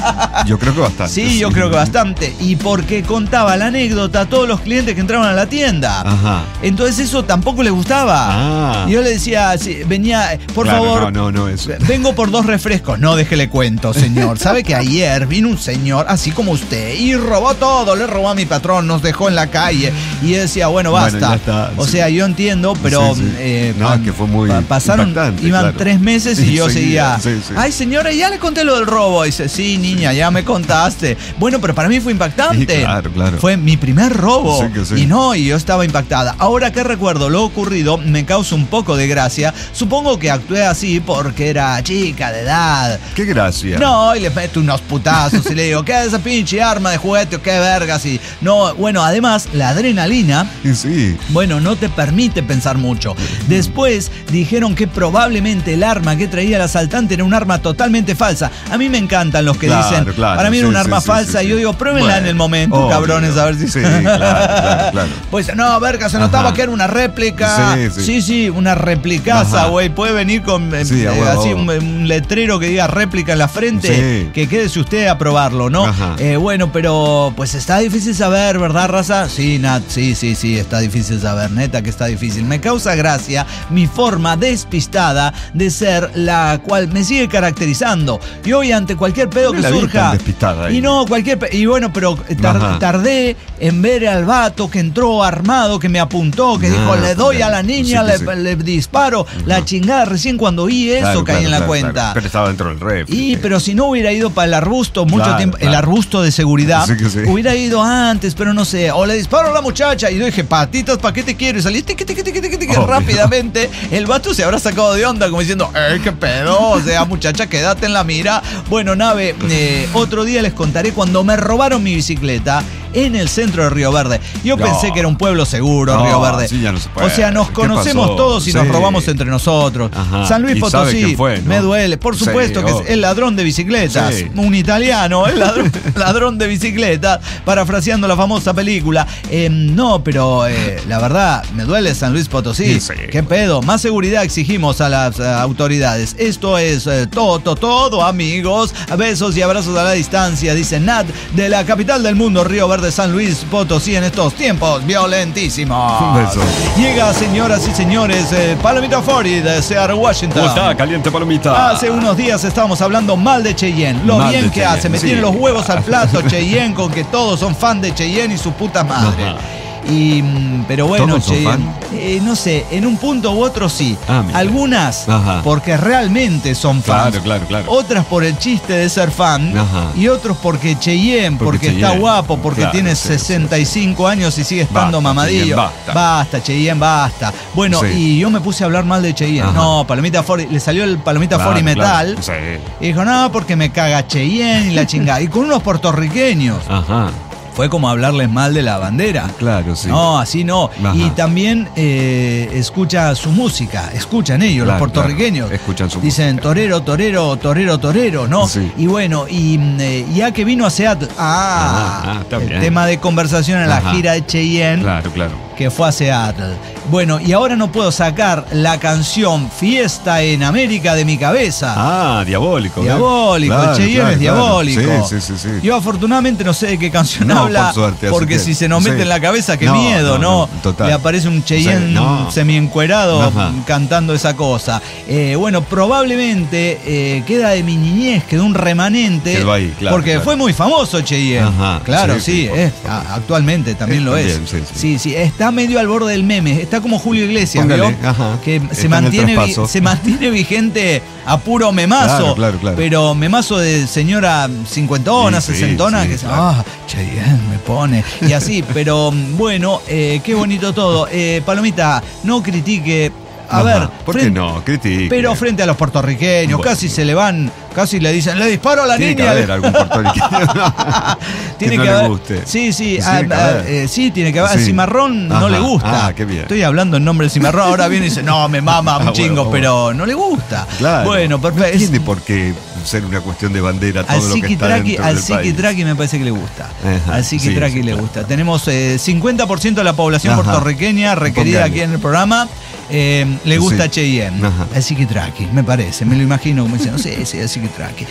Yo creo que bastante. Sí, yo sí. creo que bastante. Y porque contaba la anécdota a todos los clientes que entraban a la tienda. Ajá. Entonces eso tampoco les gustaba. Ah. Y yo le decía, sí, venía, por claro, favor, no, no, no, eso. vengo por dos refrescos. No, déjele cuento, señor. ¿Sabe que ayer vino un señor, así como usted, y robó todo? Le robó a mi patrón, nos dejó en la calle. Y él decía, bueno, basta. Bueno, está, o sí. sea, yo entiendo, pero sí, sí. Eh, no, pan, que fue muy pasaron, iban claro. tres meses y yo seguía. Sí, sí. Ay, señora, ya le conté lo del robo. Dice, sí, niña, ya me contaste. Bueno, pero para mí fue impactante. Sí, claro, claro. Fue mi primer robo. Sí, que sí. Y no, y yo estaba impactada. Ahora que recuerdo lo ocurrido, me causa un poco de gracia. Supongo que actué así porque era chica de edad. ¿Qué gracia? No, y le meto unos putazos y le digo, ¿qué es esa pinche arma de juguete o qué vergas? Y no, bueno, además, la adrenalina, sí, sí. bueno, no te permite pensar mucho. Después dijeron que probablemente el arma que traía el asaltante era un arma totalmente falsa. A mí me encantan los que claro, dicen, claro, para mí era sí, un arma sí, falsa. Sí, y sí, yo digo, pruébenla bueno, en el momento, obvio, cabrones, a ver si... Sí, claro, claro, claro. Pues no, verga, se notaba ajá. que era una réplica. Sí, sí, sí, sí una replicaza, güey. Puede venir con sí, eh, bueno, así un, un letrero que diga réplica en la frente. Sí. Que quédese usted a probarlo, ¿no? Eh, bueno, pero pues está difícil saber, ¿verdad, raza? Sí, Nat, sí, sí, sí, está difícil saber, neta que está difícil. Me causa gracia mi forma despistada de ser, la cual me sigue caracterizando. Y hoy ante cualquier pedo que surja, y no, cualquier pe- y bueno, pero tar- tardé en ver al vato que entró armado, que me apuntó, que ah, dijo, le doy claro. a la niña, sí, le, sí. le disparo, no. la chingada. Recién cuando vi eso claro, caí claro, en la claro, cuenta. Claro. Pero estaba dentro del ref. Y, pero si no hubiera ido para el arbusto mucho claro, tiempo, claro. el arbusto de seguridad, sí sí. hubiera ido antes, pero no sé, o le disparo a la muchacha, y yo dije, patitas, ¿para qué te quiero? Y salí tiqui, tiqui, tiqui, tiqui, tiqui, rápidamente. El vato se habrá sacado de onda, como diciendo, ¡eh, qué pedo! O sea, muchacha, quédate en la mira. Bueno, nave, eh, otro día les contaré cuando me robaron mi bicicleta en el centro de Río Verde. Yo no. pensé que era un pueblo seguro, no, Río Verde. Sí, ya no se puede. O sea, nos conocemos pasó? todos y sí. nos robamos entre nosotros. Ajá. San Luis Potosí, fue, ¿no? me duele. Por supuesto sí, que oh. es el ladrón de bicicletas. Sí. Un italiano, el ladrón, ladrón de bicicletas, parafraseando la famosa película. Eh, no, pero eh, la verdad, me duele San Luis Potosí. Sí. ¿Qué pedo? Más seguridad exigimos a las uh, autoridades. Esto es eh, todo, todo, todo, amigos. Besos y abrazos a la distancia, dice Nat, de la capital del mundo, Río Verde, San Luis Potosí, en estos tiempos violentísimos. Un beso. Llega, señoras y señores, eh, Palomita Fori de Seattle, Washington. ¿Cómo está, caliente Palomita? Hace unos días estábamos hablando mal de Cheyenne. Lo mal bien que Cheyenne, hace. Me sí. tiene los huevos al plato Cheyenne con que todos son fan de Cheyenne y su puta madre. Ajá. Y, pero bueno, Cheyenne, eh, no sé, en un punto u otro sí. Ah, algunas Ajá. porque realmente son fans. Claro, claro, claro. Otras por el chiste de ser fan. Ajá. Y otros porque Cheyenne, porque, porque Cheyenne. está guapo, porque claro, tiene sí, sesenta y cinco sí, años y sigue estando basta, mamadillo. Cheyenne, basta. basta, Cheyenne, basta. Bueno, sí. y yo me puse a hablar mal de Cheyenne. Ajá. No, Palomita Fori, le salió el Palomita claro, Fori Metal. Claro. Sí. Y dijo, no, porque me caga Cheyenne y la chingada. Y con unos puertorriqueños. Ajá. Fue como hablarles mal de la bandera. Claro, sí. No, así no. Ajá. Y también eh, escucha su música. Escuchan ellos, claro, los puertorriqueños. Claro. Escuchan su Dicen música. torero, torero, torero, torero, ¿no? Sí. Y bueno, y eh, ya que vino a Seattle. Ah, ah, ah está el bien. tema de conversación en Ajá. la gira de Cheyenne. Claro, claro. que fue a Seattle. Bueno, y ahora no puedo sacar la canción Fiesta en América de mi cabeza. Ah, diabólico. Diabólico, claro, el Cheyenne claro, es diabólico. Claro. Sí, sí, sí, sí. Yo afortunadamente no sé de qué canción No, habla, por suerte, así porque que, si se nos mete sí. en la cabeza, qué No, miedo, ¿no? no, no, total. Le aparece un Cheyenne Sí, no. semiencuerado Ajá. cantando esa cosa. Eh, bueno, probablemente eh, queda de mi niñez, quedó un remanente. Quedó ahí, claro, porque claro. fue muy famoso Cheyenne. Ajá, Claro, sí, sí, sí, por es, favor. a- actualmente también Eh, lo es. también, sí, sí. sí, sí, está medio al borde del meme. Está como Julio Iglesias, Póngale, ¿vio? ajá. Que Está se en el mantiene, vi- traspaso. se mantiene vigente a puro memazo. Claro, claro, claro. Pero memazo de señora cincuentona, Sí, sí, sesentona, sí, que claro. ah, Cheyenne me pone. Y así, pero bueno, eh, qué bonito todo. Eh, Palomita, no critique. A Ajá. ver, ¿Por frente- qué no? Critique. pero frente a los puertorriqueños, Bueno. casi se le van, casi le dicen, le disparo a la Tiene que niña. haber algún puertorriqueño Tiene que no que le haber. guste. Sí, sí, Tiene ah, que ah, haber. eh, sí, tiene que haber. Al Sí. cimarrón no Ajá. le gusta. Ah, qué bien. Estoy hablando en nombre del cimarrón. Ahora viene y dice, no, me mama un Ah, chingo, bueno, pero no le gusta. Claro. Bueno, No perfecto. tiene por qué ser una cuestión de bandera todo Al lo que está Psiquitraqui, dentro al del país. Psiquitraqui me parece que le gusta. Ajá, Al Psiquitraqui sí, sí, le claro. gusta. Tenemos eh, cincuenta por ciento de la población Ajá. puertorriqueña requerida Póngale. aquí en el programa. eh, le gusta Sí. Cheyenne. Ajá. Al Psiquitraqui, me parece. Me lo imagino como diciendo, sí, sí, al Psiquitraqui.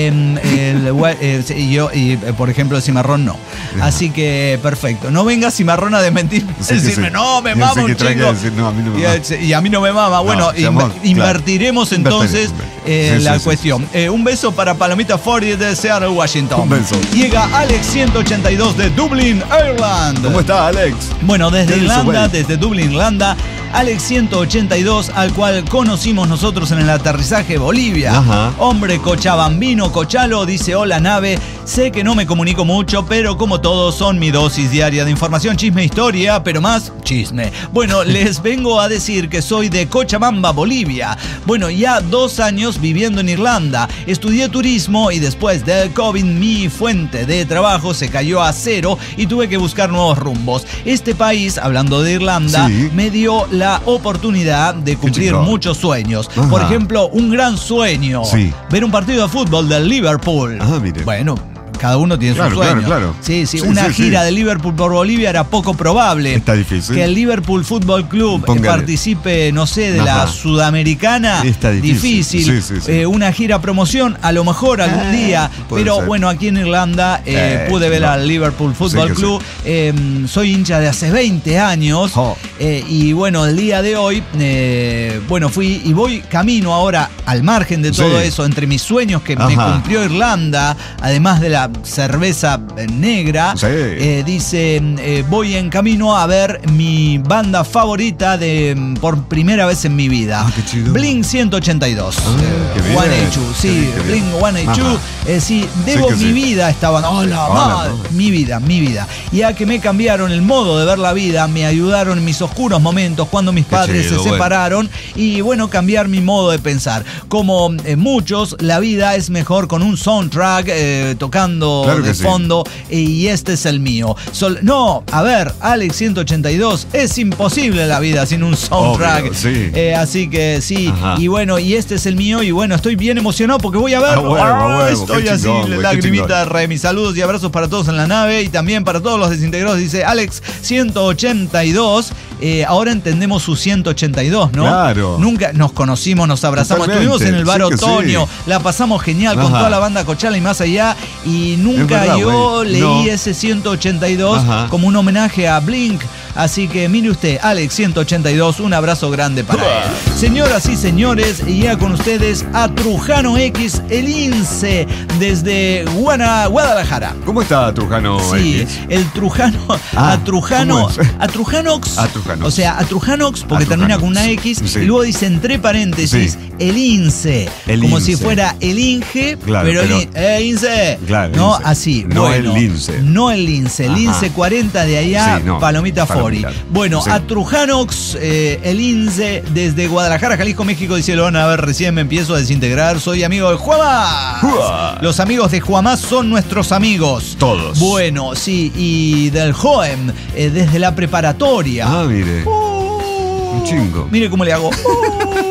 Eh, el gua- eh, sí, y yo, y, eh, por ejemplo, el cimarrón no. Así que, perfecto. No venga cimarrón a desmentir, Sí, que decirme, sí. no, me Y el mama un Psiquitraqui chingo. a decir, no, a mí no me Y, mama. el- y a mí no me mama. Bueno, se llamó, inv- claro. invertiremos entonces Invertiremos. eh, Sí, la sí, sí, cuestión. Eh, un beso para Palomita Forty de Seattle, Washington. Un beso. Llega Alex ciento ochenta y dos de Dublin, Ireland. ¿Cómo está, Alex? Bueno, desde ¿Qué hizo, Irlanda, güey? desde Dublin, Irlanda, Alex ciento ochenta y dos, al cual conocimos nosotros en el aterrizaje Bolivia. Ajá. Hombre cochabambino, cochalo, dice hola nave. Sé que no me comunico mucho, pero como todos son mi dosis diaria de información, chisme, historia, pero más chisme. Bueno, les vengo a decir que soy de Cochabamba, Bolivia. Bueno, ya dos años viviendo en Irlanda. Estudié turismo y después del COVID mi fuente de trabajo se cayó a cero y tuve que buscar nuevos rumbos. Este país, hablando de Irlanda, Sí. me dio la oportunidad de cumplir chingón. muchos sueños. Ajá. Por ejemplo, un gran sueño. Sí. Ver un partido de fútbol del Liverpool. Ah, mire. Bueno, cada uno tiene Claro, su sueño. claro, claro. Sí, sí, Sí, una sí, gira sí. de Liverpool por Bolivia era poco probable. Está difícil. Que el Liverpool Fútbol Club Póngale. participe, no sé, de la Ajá. Sudamericana. Está difícil. Sí, sí, sí. Eh, una gira promoción, a lo mejor algún Ah, día. puede Pero ser. bueno, aquí en Irlanda eh, Eh, pude ver no. al Liverpool Fútbol Sí que Club. Eh, soy hincha de hace veinte años. Oh. Eh, y bueno, el día de hoy, eh, bueno, fui y voy camino ahora al margen de todo Sí. eso, entre mis sueños que me Ajá. cumplió Irlanda, además de la cerveza eh, negra, Sí. eh, dice, eh, voy en camino a ver mi banda favorita de mm, por primera vez en mi vida. Ah, qué chido. Blink ciento ochenta y dos. Ah, qué bien. ciento ochenta y dos, Qué sí, bien, qué bien. Blink ciento ochenta y dos. Ajá. Eh, sí, debo que mi sí. vida a esta banda. ¡Hola, Hola, madre! madre. Mi vida, mi vida. Ya que me cambiaron el modo de ver la vida, me ayudaron en mis oscuros momentos cuando mis Qué padres chido, se bueno. separaron y bueno, cambiar mi modo de pensar. Como eh, muchos, la vida es mejor con un soundtrack eh, tocando Claro que de sí. fondo eh, y este es el mío. Sol- no, a ver, Alex ciento ochenta y dos, es imposible la vida sin un soundtrack. Obvio, sí. Eh, así que sí, Ajá. y bueno, y este es el mío y bueno, estoy bien emocionado porque voy a ver. A huevo, a huevo, estoy qué así, chingón, güey, qué lagrimita chingón. de re. Mis saludos y abrazos para todos en la nave y también para todos los desintegrados. Dice Alex ciento ochenta y dos. Eh, ahora entendemos su ciento ochenta y dos, ¿no? Claro. Nunca nos conocimos, nos abrazamos. Totalmente, Estuvimos en el bar sí que Otoño, sí. la pasamos genial con Ajá. toda la banda Cochala y más allá. Y nunca verdad, yo güey. leí No. ese ciento ochenta y dos Ajá. como un homenaje a Blink. Así que mire usted, Alex ciento ochenta y dos, un abrazo grande para él. Señoras y señores, y ya con ustedes a Trujano X, el INSE, desde Guana- Guadalajara. ¿Cómo está Trujano Sí, X? el Trujano, Ah, a Trujano, ¿cómo es? a Trujanox, A Trujanox. o sea, a Trujanox, porque A termina Trujanox. con una X, Sí. y luego dice entre paréntesis, Sí. el INSE, El como INSE. si fuera el INGE, Claro, pero, el pero- in- eh, INSE, Claro, no, INSE. así, No bueno, el INSE. no el INSE, el Ajá. INSE cuarenta de allá, Sí, no, Palomita Fori. Palomita. Bueno, Sí. a Trujanox, eh, el INSE, desde Guadalajara, Jalisco, México, dice, lo van a ver, recién me empiezo a desintegrar, soy amigo de Juamás. Juá. Los amigos de Juamás son nuestros amigos. Todos. Bueno, sí, y del Joem, eh, desde la preparatoria. Ah, mire. Oh. Un chingo. Mire cómo le hago. Oh.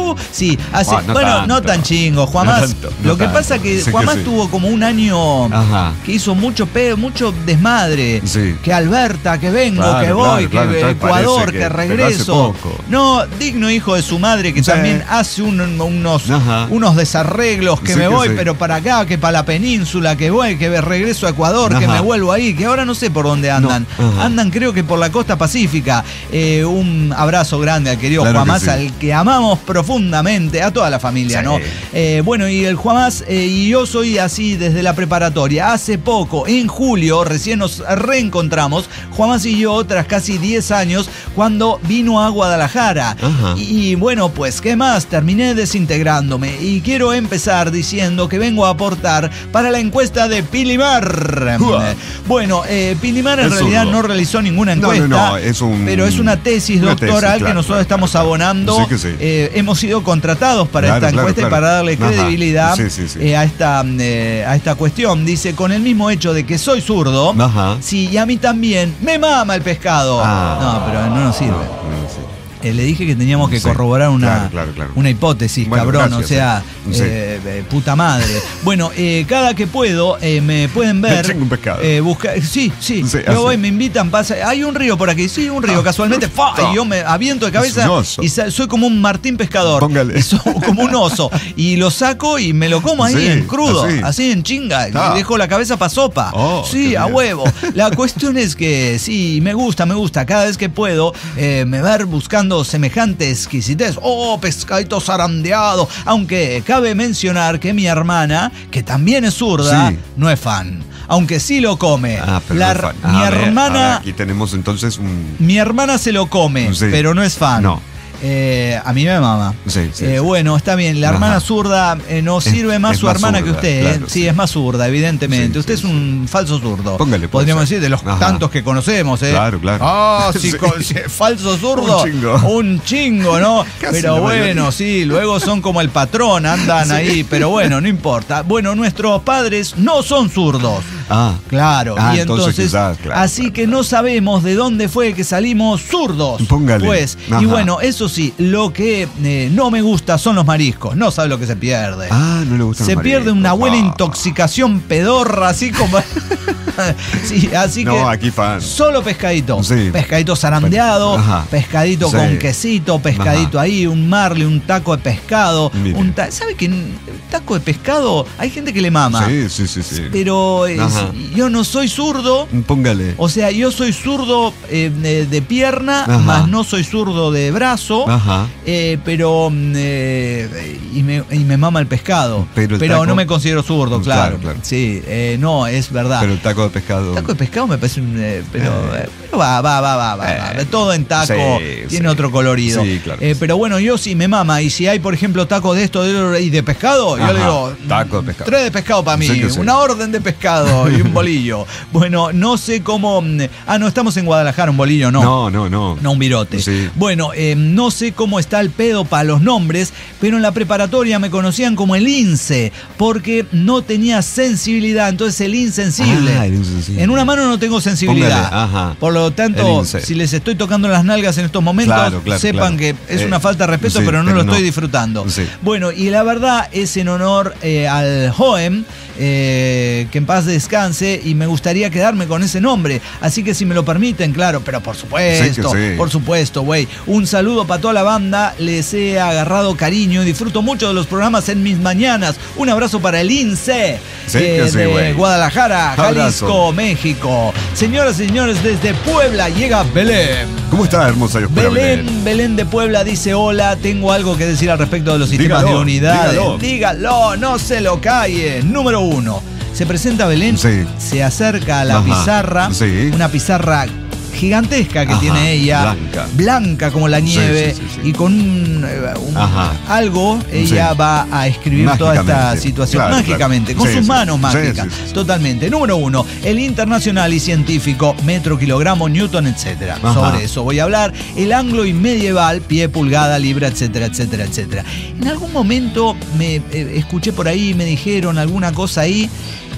uh, sí, hace, Juan, no bueno, tanto. no tan chingo, Juanás. No tanto, no lo que tanto. pasa que Sí que Juanás sí. tuvo como un año Ajá. que hizo mucho pedo, mucho desmadre. Sí. Que Alberta, que vengo, Claro, que voy, claro, claro, que entonces Ecuador, parece que, que- pero regreso. hace poco. No, digno hijo de su madre que Sí. también hace un- unos, Ajá. unos desarreglos, que Sí me que voy, sí. pero para acá, que para la península, que voy, que regreso a Ecuador, que Ajá. me vuelvo ahí, que ahora no sé por dónde andan. No, ajá. Andan creo que por la costa pacífica. Eh, un abrazo grande al querido Claro que Juanás, sí. al que amamos profundamente, a toda la familia, Sí. ¿no? Eh, bueno, y el Juanás, eh, y yo soy así desde la preparatoria. Hace poco, en julio, recién nos reencontramos, Juanás y yo, tras casi diez años, cuando vino a Guadalajara. Ajá. Y, y bueno, pues, ¿qué más? Terminé desintegrándome y quiero empezar diciendo que vengo a aportar para la encuesta de Pilimar. Uah. Bueno, eh, Pilimar en Es realidad zurdo. no realizó ninguna No, no, encuesta, no, es un- pero es una tesis una doctoral tesis, que claro, nosotros claro, estamos claro. abonando. Sí que sí. Eh, hemos sido contratados para Claro, esta claro, encuesta claro. y para darle Ajá. credibilidad Sí, sí, sí. eh, a, esta, eh, a esta cuestión. Dice, con el mismo hecho de que soy zurdo, Ajá. sí, y a mí también me mama el pescado. Ah. No, pero no nos sirve. No, no, sí. Eh, le dije que teníamos que Sí, corroborar una, claro, claro, claro. una hipótesis, Bueno, cabrón, gracias, o sea, eh. Sí. eh, eh, puta madre. Bueno, eh, cada que puedo eh, me pueden ver. Me chingo un pescado. eh, busca- sí, sí, Sí, yo así. voy, me invitan, pasa. Hay un río por aquí, sí, un río, Ah, casualmente, ¡fa! perfecto. Y yo me aviento de cabeza Es un oso. y sa- soy como un Martín Pescador. Póngale. Y soy como un oso. Y lo saco y me lo como ahí Sí, en crudo, así, así. en chinga. Ah. Y dejo la cabeza para sopa. Oh, sí, qué a bien. huevo. La cuestión es que sí, me gusta, me gusta. Cada vez que puedo, eh, me ver buscando semejante exquisitez. Oh, pescadito zarandeado. Aunque cabe mencionar que mi hermana, que también es zurda, Sí. no es fan. Aunque sí lo come. Ah, pero La- no es fan. mi A ver, hermana. a ver, aquí tenemos entonces un... Mi hermana se lo come, Sí. pero no es fan. No. Eh, a mí me mama. Sí, sí, Eh, sí. Bueno, está bien. La Ajá. hermana zurda eh, no sirve más es su más hermana que zurda, usted. claro, eh. Sí, sí. es más zurda, evidentemente. Sí, usted sí, es un falso zurdo. Póngale, puede Podríamos ser. decir, de los Ajá. tantos que conocemos. ¿eh? Claro, claro. Ah, sí, Sí. con- sí, falso zurdo. Un chingo. Un chingo, ¿no? Casi Pero la bueno, mayoría. sí, luego son como el patrón, andan Sí. ahí. Pero bueno, no importa. Bueno, nuestros padres no son zurdos. Ah. Claro, Ah, y entonces entonces, quizás, claro, así claro, que no sabemos de dónde fue que salimos zurdos. Póngale. Pues, Ajá. y bueno, eso sí, lo que eh, no me gusta son los mariscos. No sabe lo que se pierde. Ah, no le gustan Se los pierde mariscos. una buena Ah. intoxicación pedorra, así como. sí, así que. No, aquí fan. Solo pescadito. Sí. Pescadito zarandeado, Ajá. pescadito Sí. con quesito, pescadito Ajá. ahí, un marley, un taco de pescado. Mire. Un ta- ¿Sabe que un taco de pescado hay gente que le mama? Sí, sí, sí, sí. Pero es- Ajá. yo no soy zurdo. Póngale. O sea, yo soy zurdo eh, de, de pierna, Ajá. más no soy zurdo de brazo. Ajá. eh, pero. mm, eh, y, me, y me mama el pescado. Pero Pero, el taco- no me considero zurdo, claro. Claro, claro. Sí, eh, no, es verdad. Pero el taco de pescado. Taco de pescado me parece un. eh, pero, Eh. eh, pero va, va, va, va, va, Eh. va. Todo en taco Sí, tiene sí. otro colorido. Sí, claro. Eh, pero bueno, yo sí me mama. Y si hay, por ejemplo, tacos de esto de- y de pescado, yo Ajá, le digo. taco de pescado. Tres de pescado para mí. Sí que sí. Una orden de pescado y un bolillo. Bueno, no sé cómo. mm, Ah, no estamos en Guadalajara, un bolillo, no. No, no, no. No, un virote. Sí. Bueno, eh, no sé cómo está el pedo para los nombres, pero en la preparatoria me conocían como el INSE, porque no tenía sensibilidad, entonces el insensible. Ah, el insensible. En una mano no tengo sensibilidad. Póngale, ajá. Por lo El tanto, INSE. si les estoy tocando las nalgas en estos momentos, Claro, claro, sepan claro. que es Eh, una falta de respeto, sí, pero no pero lo no. estoy disfrutando. Sí. Bueno, y la verdad es en honor eh, al Joem, eh, que en paz descanse, y me gustaría quedarme con ese nombre. Así que si me lo permiten, claro, pero por supuesto, Sí que sí. por supuesto, güey. Un saludo para toda la banda, les he agarrado cariño y disfruto mucho de los programas en mis mañanas. Un abrazo para el INSE Sí que sí, de güey. Guadalajara, Abrazo. Jalisco, México. Señoras y señores, desde Puebla llega Belén. ¿Cómo está, hermosa y oscura Belén, Belén? Belén de Puebla dice: hola, tengo algo que decir al respecto de los sistemas Dígalo, de unidades. dígalo. Dígalo, no se lo calle. Número uno. Se presenta Belén, Sí. se acerca a la Ajá, pizarra, sí. una pizarra gigantesca que Ajá, tiene ella, blanca. blanca como la nieve, sí, sí, sí. y con un, eh, un- Ajá. algo ella Sí. va a escribir toda esta Mágicamente, situación claro, mágicamente, claro. con Sí, sus sí. manos Sí, mágicas, sí, sí. totalmente. Número uno, el internacional y científico, metro, kilogramo, newton, etcétera. Ajá. Sobre eso voy a hablar. El anglo y medieval, pie, pulgada, libra, etcétera, etcétera, etcétera. En algún momento me eh, escuché por ahí, me dijeron alguna cosa ahí.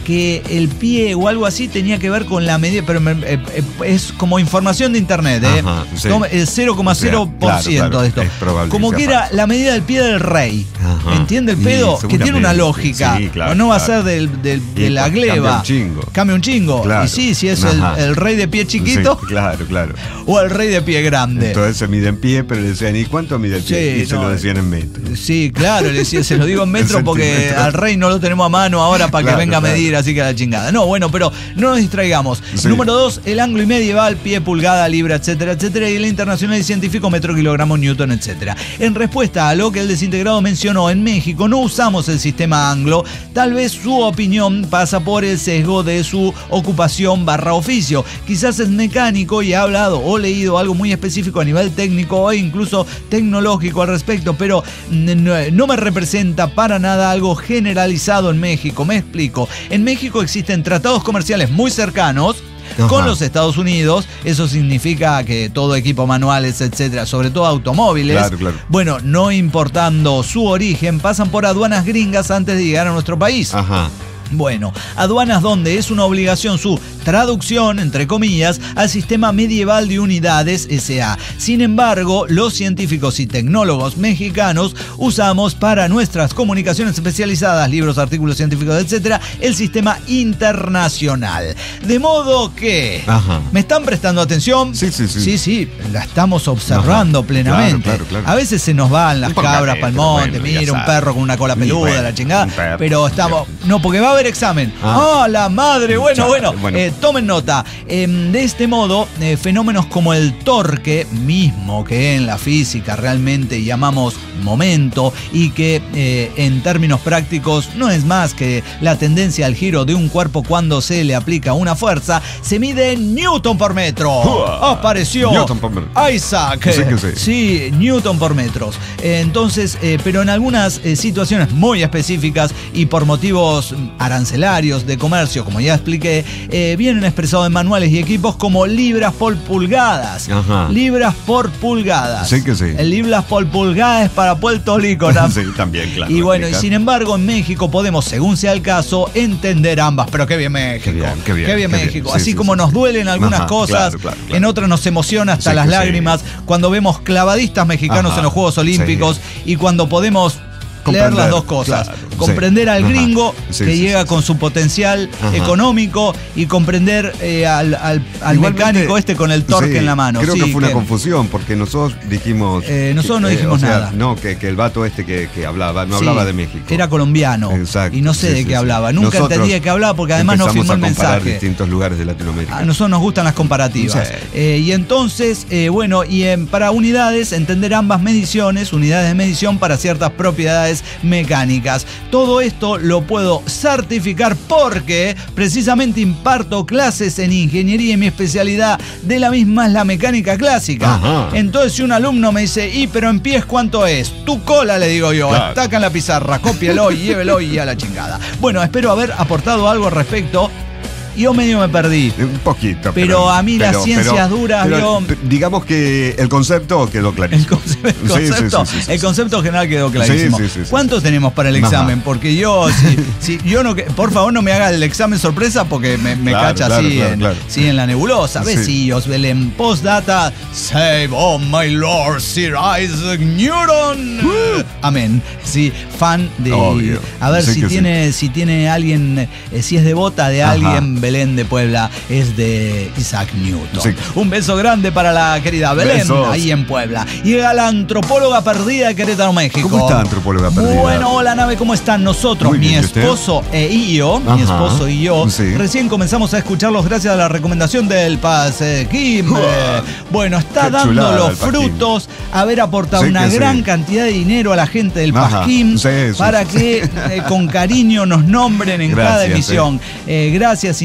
que el pie o algo así tenía que ver con la medida, pero me, eh, eh, es como información de internet, ¿eh? Ajá, sí. El cero coma cero por ciento o sea, claro, claro, de esto. es probable Como que que sea era falso. la medida del pie del rey. Ajá. ¿Entiende el Y pedo? Que tiene una seguramente, lógica. sí, claro, o no va claro. a ser del, del, de Y la pues, gleba. cambia un chingo. Cambia un chingo. Claro. Y sí, si es el, Ajá. el rey de pie chiquito Sí, claro, claro. o el rey de pie grande. Entonces se mide en pie, pero le decían, ¿y cuánto mide el pie? Sí, y se no, lo decían en metros. Sí, claro, le decía, se lo digo en metro En porque centímetros. al rey no lo tenemos a mano ahora para Claro, que venga a claro. medir, así que a la chingada. No, bueno, pero no nos distraigamos. Sí. Número dos, el anglo y medieval, pie, pulgada, libra, etcétera, etcétera, y el internacional y científico, metro, kilogramo, newton, etcétera. En respuesta a lo que el desintegrado mencionó, en México no usamos el sistema anglo, tal vez su opinión pasa por el sesgo de su ocupación barra oficio. Quizás es mecánico y ha hablado o leído algo muy específico a nivel técnico e incluso tecnológico al respecto, pero no, no me representa para nada algo generalizado en México. Me explico. En México existen tratados comerciales muy cercanos Ajá. con los Estados Unidos. Eso significa que todo equipo, manuales, etcétera, sobre todo automóviles, Claro, claro. bueno, no importando su origen, pasan por aduanas gringas antes de llegar a nuestro país. Ajá. Bueno, aduanas donde es una obligación su traducción, entre comillas, al sistema medieval de unidades S A. Sin embargo, los científicos y tecnólogos mexicanos usamos para nuestras comunicaciones especializadas, libros, artículos científicos, etcétera, el sistema internacional. De modo que... Ajá. ¿Me están prestando atención? Sí, sí, sí. Sí, sí, la estamos observando Ajá. plenamente. Claro, claro, claro. A veces se nos van las Un poco cabras de para el pero monte, bueno, ya mira, un sabe. perro con una cola Y peluda, bueno, la chingada, un perro, pero estamos... No, porque va a haber examen. Ah. ¡Ah, la madre! Bueno, Ya, bueno, bueno. eh, tomen nota. Eh, de este modo, eh, fenómenos como el torque, mismo que en la física realmente llamamos momento y que eh, en términos prácticos no es más que la tendencia al giro de un cuerpo cuando se le aplica una fuerza, se mide en Newton por metro. Uah. Apareció Newton por metro. Isaac. Sí que sí. Sí, Newton por metros. Eh, entonces, eh, pero en algunas eh, situaciones muy específicas y por motivos arancelarios de comercio, como ya expliqué, eh, vienen expresados en manuales y equipos como libras por pulgadas. Ajá. Libras por pulgadas. Sí que sí. El libras por pulgadas es para Puerto Rico. ¿no? Sí, también, claro. Y bueno, y explica. sin embargo, en México podemos, según sea el caso, entender ambas. Pero qué bien México. Qué bien, qué bien, Qué bien qué bien. México. Sí, Así sí, como sí, nos sí. duelen algunas Ajá, cosas, claro, claro, claro. en otras nos emociona hasta Sí las que sí. lágrimas cuando vemos clavadistas mexicanos Ajá, en los Juegos Olímpicos y cuando podemos leer Comprender, las dos cosas. claro, comprender sí. al Ajá. gringo Sí, que sí, llega sí, con sí. su potencial Ajá. económico y comprender eh, al, al- al Igualmente, mecánico este con el torque sí, en la mano. Creo Sí, que fue una que- confusión porque nosotros dijimos. Eh, nosotros no que, dijimos o sea, nada. No, que, que el vato este que, que hablaba, no Sí, hablaba de México. Era colombiano. Exacto. Y no sé Sí, de sí, qué sí. hablaba. Nunca Nosotros entendí de qué hablaba porque además no empezamos firmó el a comparar mensaje. distintos lugares de Latinoamérica. A nosotros nos gustan las comparativas. Sí. Eh, y entonces, eh, bueno, y eh, para unidades, entender ambas mediciones, unidades de medición para ciertas propiedades mecánicas. Todo esto lo puedo certificar porque precisamente imparto clases en ingeniería y mi especialidad de la misma es la mecánica clásica. Ajá. Entonces, si un alumno me dice, y pero en pies, ¿cuánto es? Tu cola, le digo yo. Claro. Ataca en la pizarra, cópialo y llévelo y a la chingada. Bueno, espero haber aportado algo al respecto. Yo medio me perdí. Un poquito. Pero a mí las ciencias duras, pero, yo- p- digamos que el concepto quedó El clarísimo. concepto, el Sí, sí, concepto, sí, sí, sí, el sí. concepto general quedó clarísimo. Sí, sí, sí, sí. ¿Cuántos tenemos para el Ajá. examen? Porque yo, si, si yo no, que- por favor no me haga el examen sorpresa porque me, me Claro, cacha claro, así, claro, en, claro. sí, en la nebulosa. Sí. Besillos, Belén, postdata, save, oh my lord, Sir Isaac Newton. Amén. Sí, fan de. Obvio. A ver Sí si que tiene, si tiene alguien, eh, si es devota de Ajá. alguien, Belén de Puebla, es de Isaac Newton. Sí. Un beso grande para la querida Belén, Besos. ahí en Puebla. Llega la antropóloga perdida de Querétaro, México. ¿Cómo está, antropóloga perdida? Bueno, hola nave, ¿cómo están nosotros? Muy Mi bien, ¿y usted? esposo e yo, mi Ajá. esposo y yo, Sí. recién comenzamos a escucharlos gracias a la recomendación del Pasquim. Uah. Bueno, está Qué dando chulada los el Pasquim. frutos, haber aportado Sí una que gran sí. cantidad de dinero a la gente del Ajá. Pasquim Sí, sí, para sí. que eh, con cariño nos nombren en cada Gracias, emisión. Eh, gracias,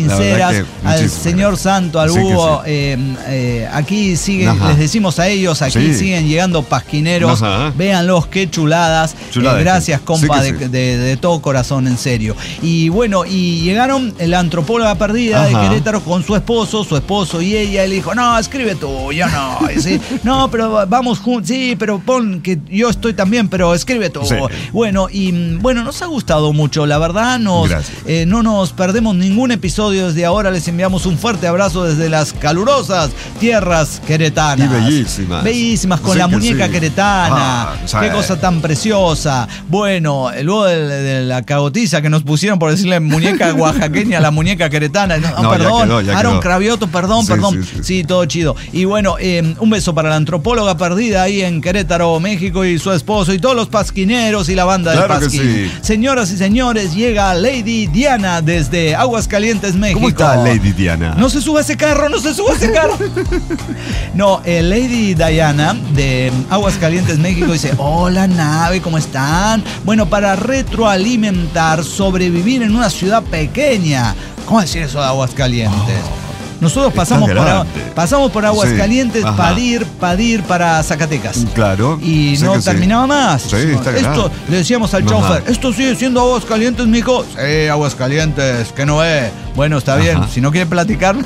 sinceras, al señor gracias. Santo, al Sí, Búho. sí. Eh, eh, aquí siguen, Ajá. les decimos a ellos, aquí Sí. siguen llegando pasquineros. Ajá. Véanlos, qué chuladas. Chulada Eh, de gracias, gente. compa, Sí de, que sí. de- de todo corazón, en serio. Y bueno, y llegaron la antropóloga perdida Ajá. de Querétaro con su esposo, su esposo y ella, y le dijo, no, escribe tú, yo no. Y sí, no, pero vamos juntos, sí, pero pon que yo estoy también, pero escribe tú. Sí. Bueno, y mm, bueno, nos ha gustado mucho, la verdad, nos, Gracias. eh, no nos perdemos ningún episodio. Desde ahora les enviamos un fuerte abrazo desde las calurosas tierras queretanas. Y bellísimas. Bellísimas, con Sí la que muñeca sí. queretana. Ah, sí. Qué cosa tan preciosa. Bueno, luego de, de la cagotiza que nos pusieron por decirle muñeca oaxaqueña a la muñeca queretana. No, No, ya perdón, quedó, ya Aaron quedó. Cravioto, perdón, Sí, perdón. sí, Sí, sí. todo chido. Y bueno, eh, un beso para la antropóloga perdida ahí en Querétaro, México, y su esposo, y todos los pasquineros y la banda Claro del que Pasquín. sí. Señoras y señores, llega Lady Diana desde Aguascalientes, México. ¿Cómo está Lady Diana? No se suba ese carro, no se suba ese carro. No, eh, Lady Diana de Aguascalientes, México dice, hola nave, ¿cómo están? Bueno, para retroalimentar, sobrevivir en una ciudad pequeña. ¿Cómo decir eso de Aguascalientes? Nosotros está pasamos por, grande. pasamos por Aguascalientes, Sí, ajá. para ir, para ir para Zacatecas. Claro. Y Sí no que sí. terminaba más. Sí, está esto grande. le decíamos al Ajá. chofer, esto sigue siendo Aguascalientes, mijo. Sí, Aguascalientes, que no es. Bueno, está bien, Ajá. si no quiere platicar.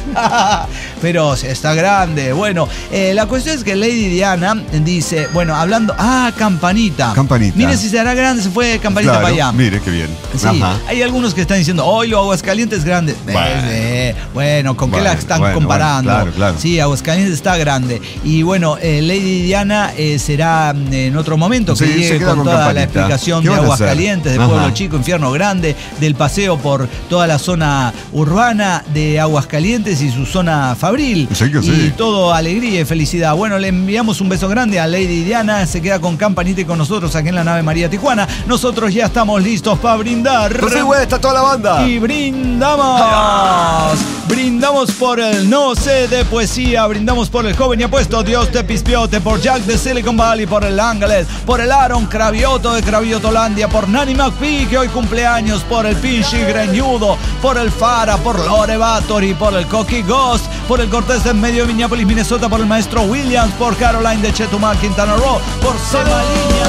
Pero está grande. Bueno, eh, la cuestión es que Lady Diana dice, bueno, hablando, ah, Campanita. Campanita. Mire si será grande, se fue Campanita Claro, para allá. mire qué bien. Sí, Ajá. hay algunos que están diciendo, hoy lo Aguascalientes grande. Bueno. Eh, bueno, ¿con qué Bueno, la están bueno, comparando? bueno, claro, claro. Sí, Aguascalientes está grande. Y bueno, eh, Lady Diana eh, será mm, en otro momento que Sí, se llegue queda con, con toda la Campanita. explicación ¿Qué de van a hacer? Aguascalientes, de Ajá. Pueblo Chico, Infierno Grande, del paseo por toda la zona urbana de Aguascalientes y su zona fabril. Sí que y sí. todo alegría y felicidad. Bueno, le enviamos un beso grande a Lady Diana. Se queda con Campanita y con nosotros aquí en la nave María Tijuana. Nosotros ya estamos listos para brindar. Pues sí, güey, está toda la banda. Y brindamos. Brindamos por el No sé de poesía. Brindamos por el joven y apuesto Dios te pispiote. Por Jack de Silicon Valley. Por el Ángeles. Por el Aaron Cravioto de Craviotolandia. Por Nanny McPhee que hoy cumpleaños. Por el Pinchi Greñudo. Por el Fara. Por Lore Bathory. Por el Coqui Ghost. Por el Cortés de medio de Minneapolis, Minnesota. Por el Maestro Williams. Por Caroline de Chetumal, Quintana Roo. Por Sema Línea.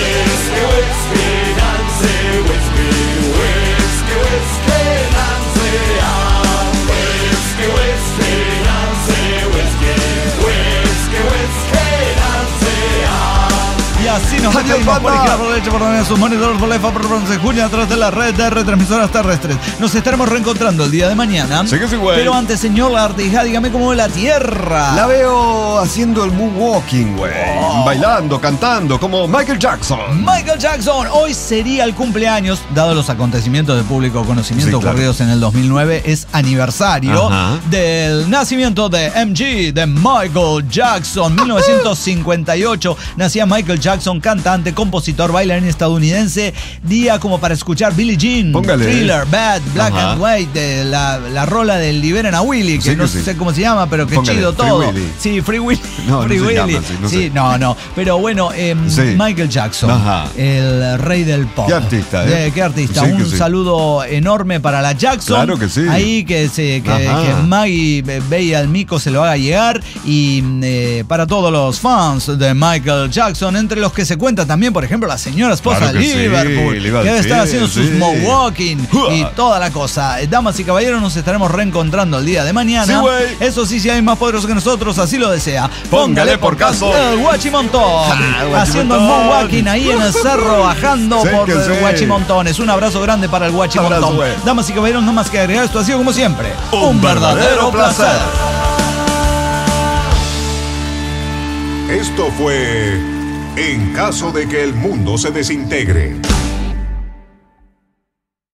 Y así nos Adiós, despedimos por banda. izquierda, por derecha, por donde sus monitores, por la F A, por once de junio, a través de la red de retransmisoras terrestres. Nos estaremos reencontrando el día de mañana. Sí que sí, güey. Pero antes, señor Lartija, dígame cómo ve la tierra. La veo haciendo el moonwalking, güey. Oh. Bailando, cantando, como Michael Jackson. Michael Jackson, hoy sería el cumpleaños, dado los acontecimientos de público conocimiento Sí, claro. ocurridos en el dos mil nueve, es aniversario Ajá. del nacimiento de M G, de Michael Jackson. mil novecientos cincuenta y ocho nacía Michael Jackson, cantante, compositor, bailarín estadounidense. Día como para escuchar Billie Jean, Póngale. Thriller, Bad, Black Ajá. and White, de la, la rola del Liberen a Willy, que Sí que no sí. sé cómo se llama, pero que Póngale, chido Free todo. Willy. Sí, Free Willy. No, no Free se Willy. llama así, no sí, sé. no, no. Pero bueno, em, Sí. Michael Jackson, Ajá. el rey del pop. Qué artista, ¿eh? Eh, Qué artista. Sí que Un sí. saludo enorme para la Jackson. Claro que sí. Ahí que, se, que, Ajá. que Maggie Bey al Mico se lo haga llegar. Y eh, para todos los fans de Michael Jackson, entre los que se cuenta también, por ejemplo, la señora esposa Claro de que sí, Liverpool, le iba a que debe estar decir, haciendo sus sí. walking y Uah. toda la cosa. Eh, Damas y caballeros, nos estaremos reencontrando el día de mañana. Sí, güey. Eso sí, si hay más poderoso que nosotros, así lo desea. Póngale por caso. El Guachimontón. Ah, Haciendo el Guachimontón. moonwalking ahí en el cerro, bajando Sí por que sí. Guachimontones. Un abrazo grande para el Guachimontón. Abrazo, güey. Damas y caballeros, no más que agregar, esto ha sido como siempre Un verdadero placer. Esto fue En caso de que el mundo se desintegre.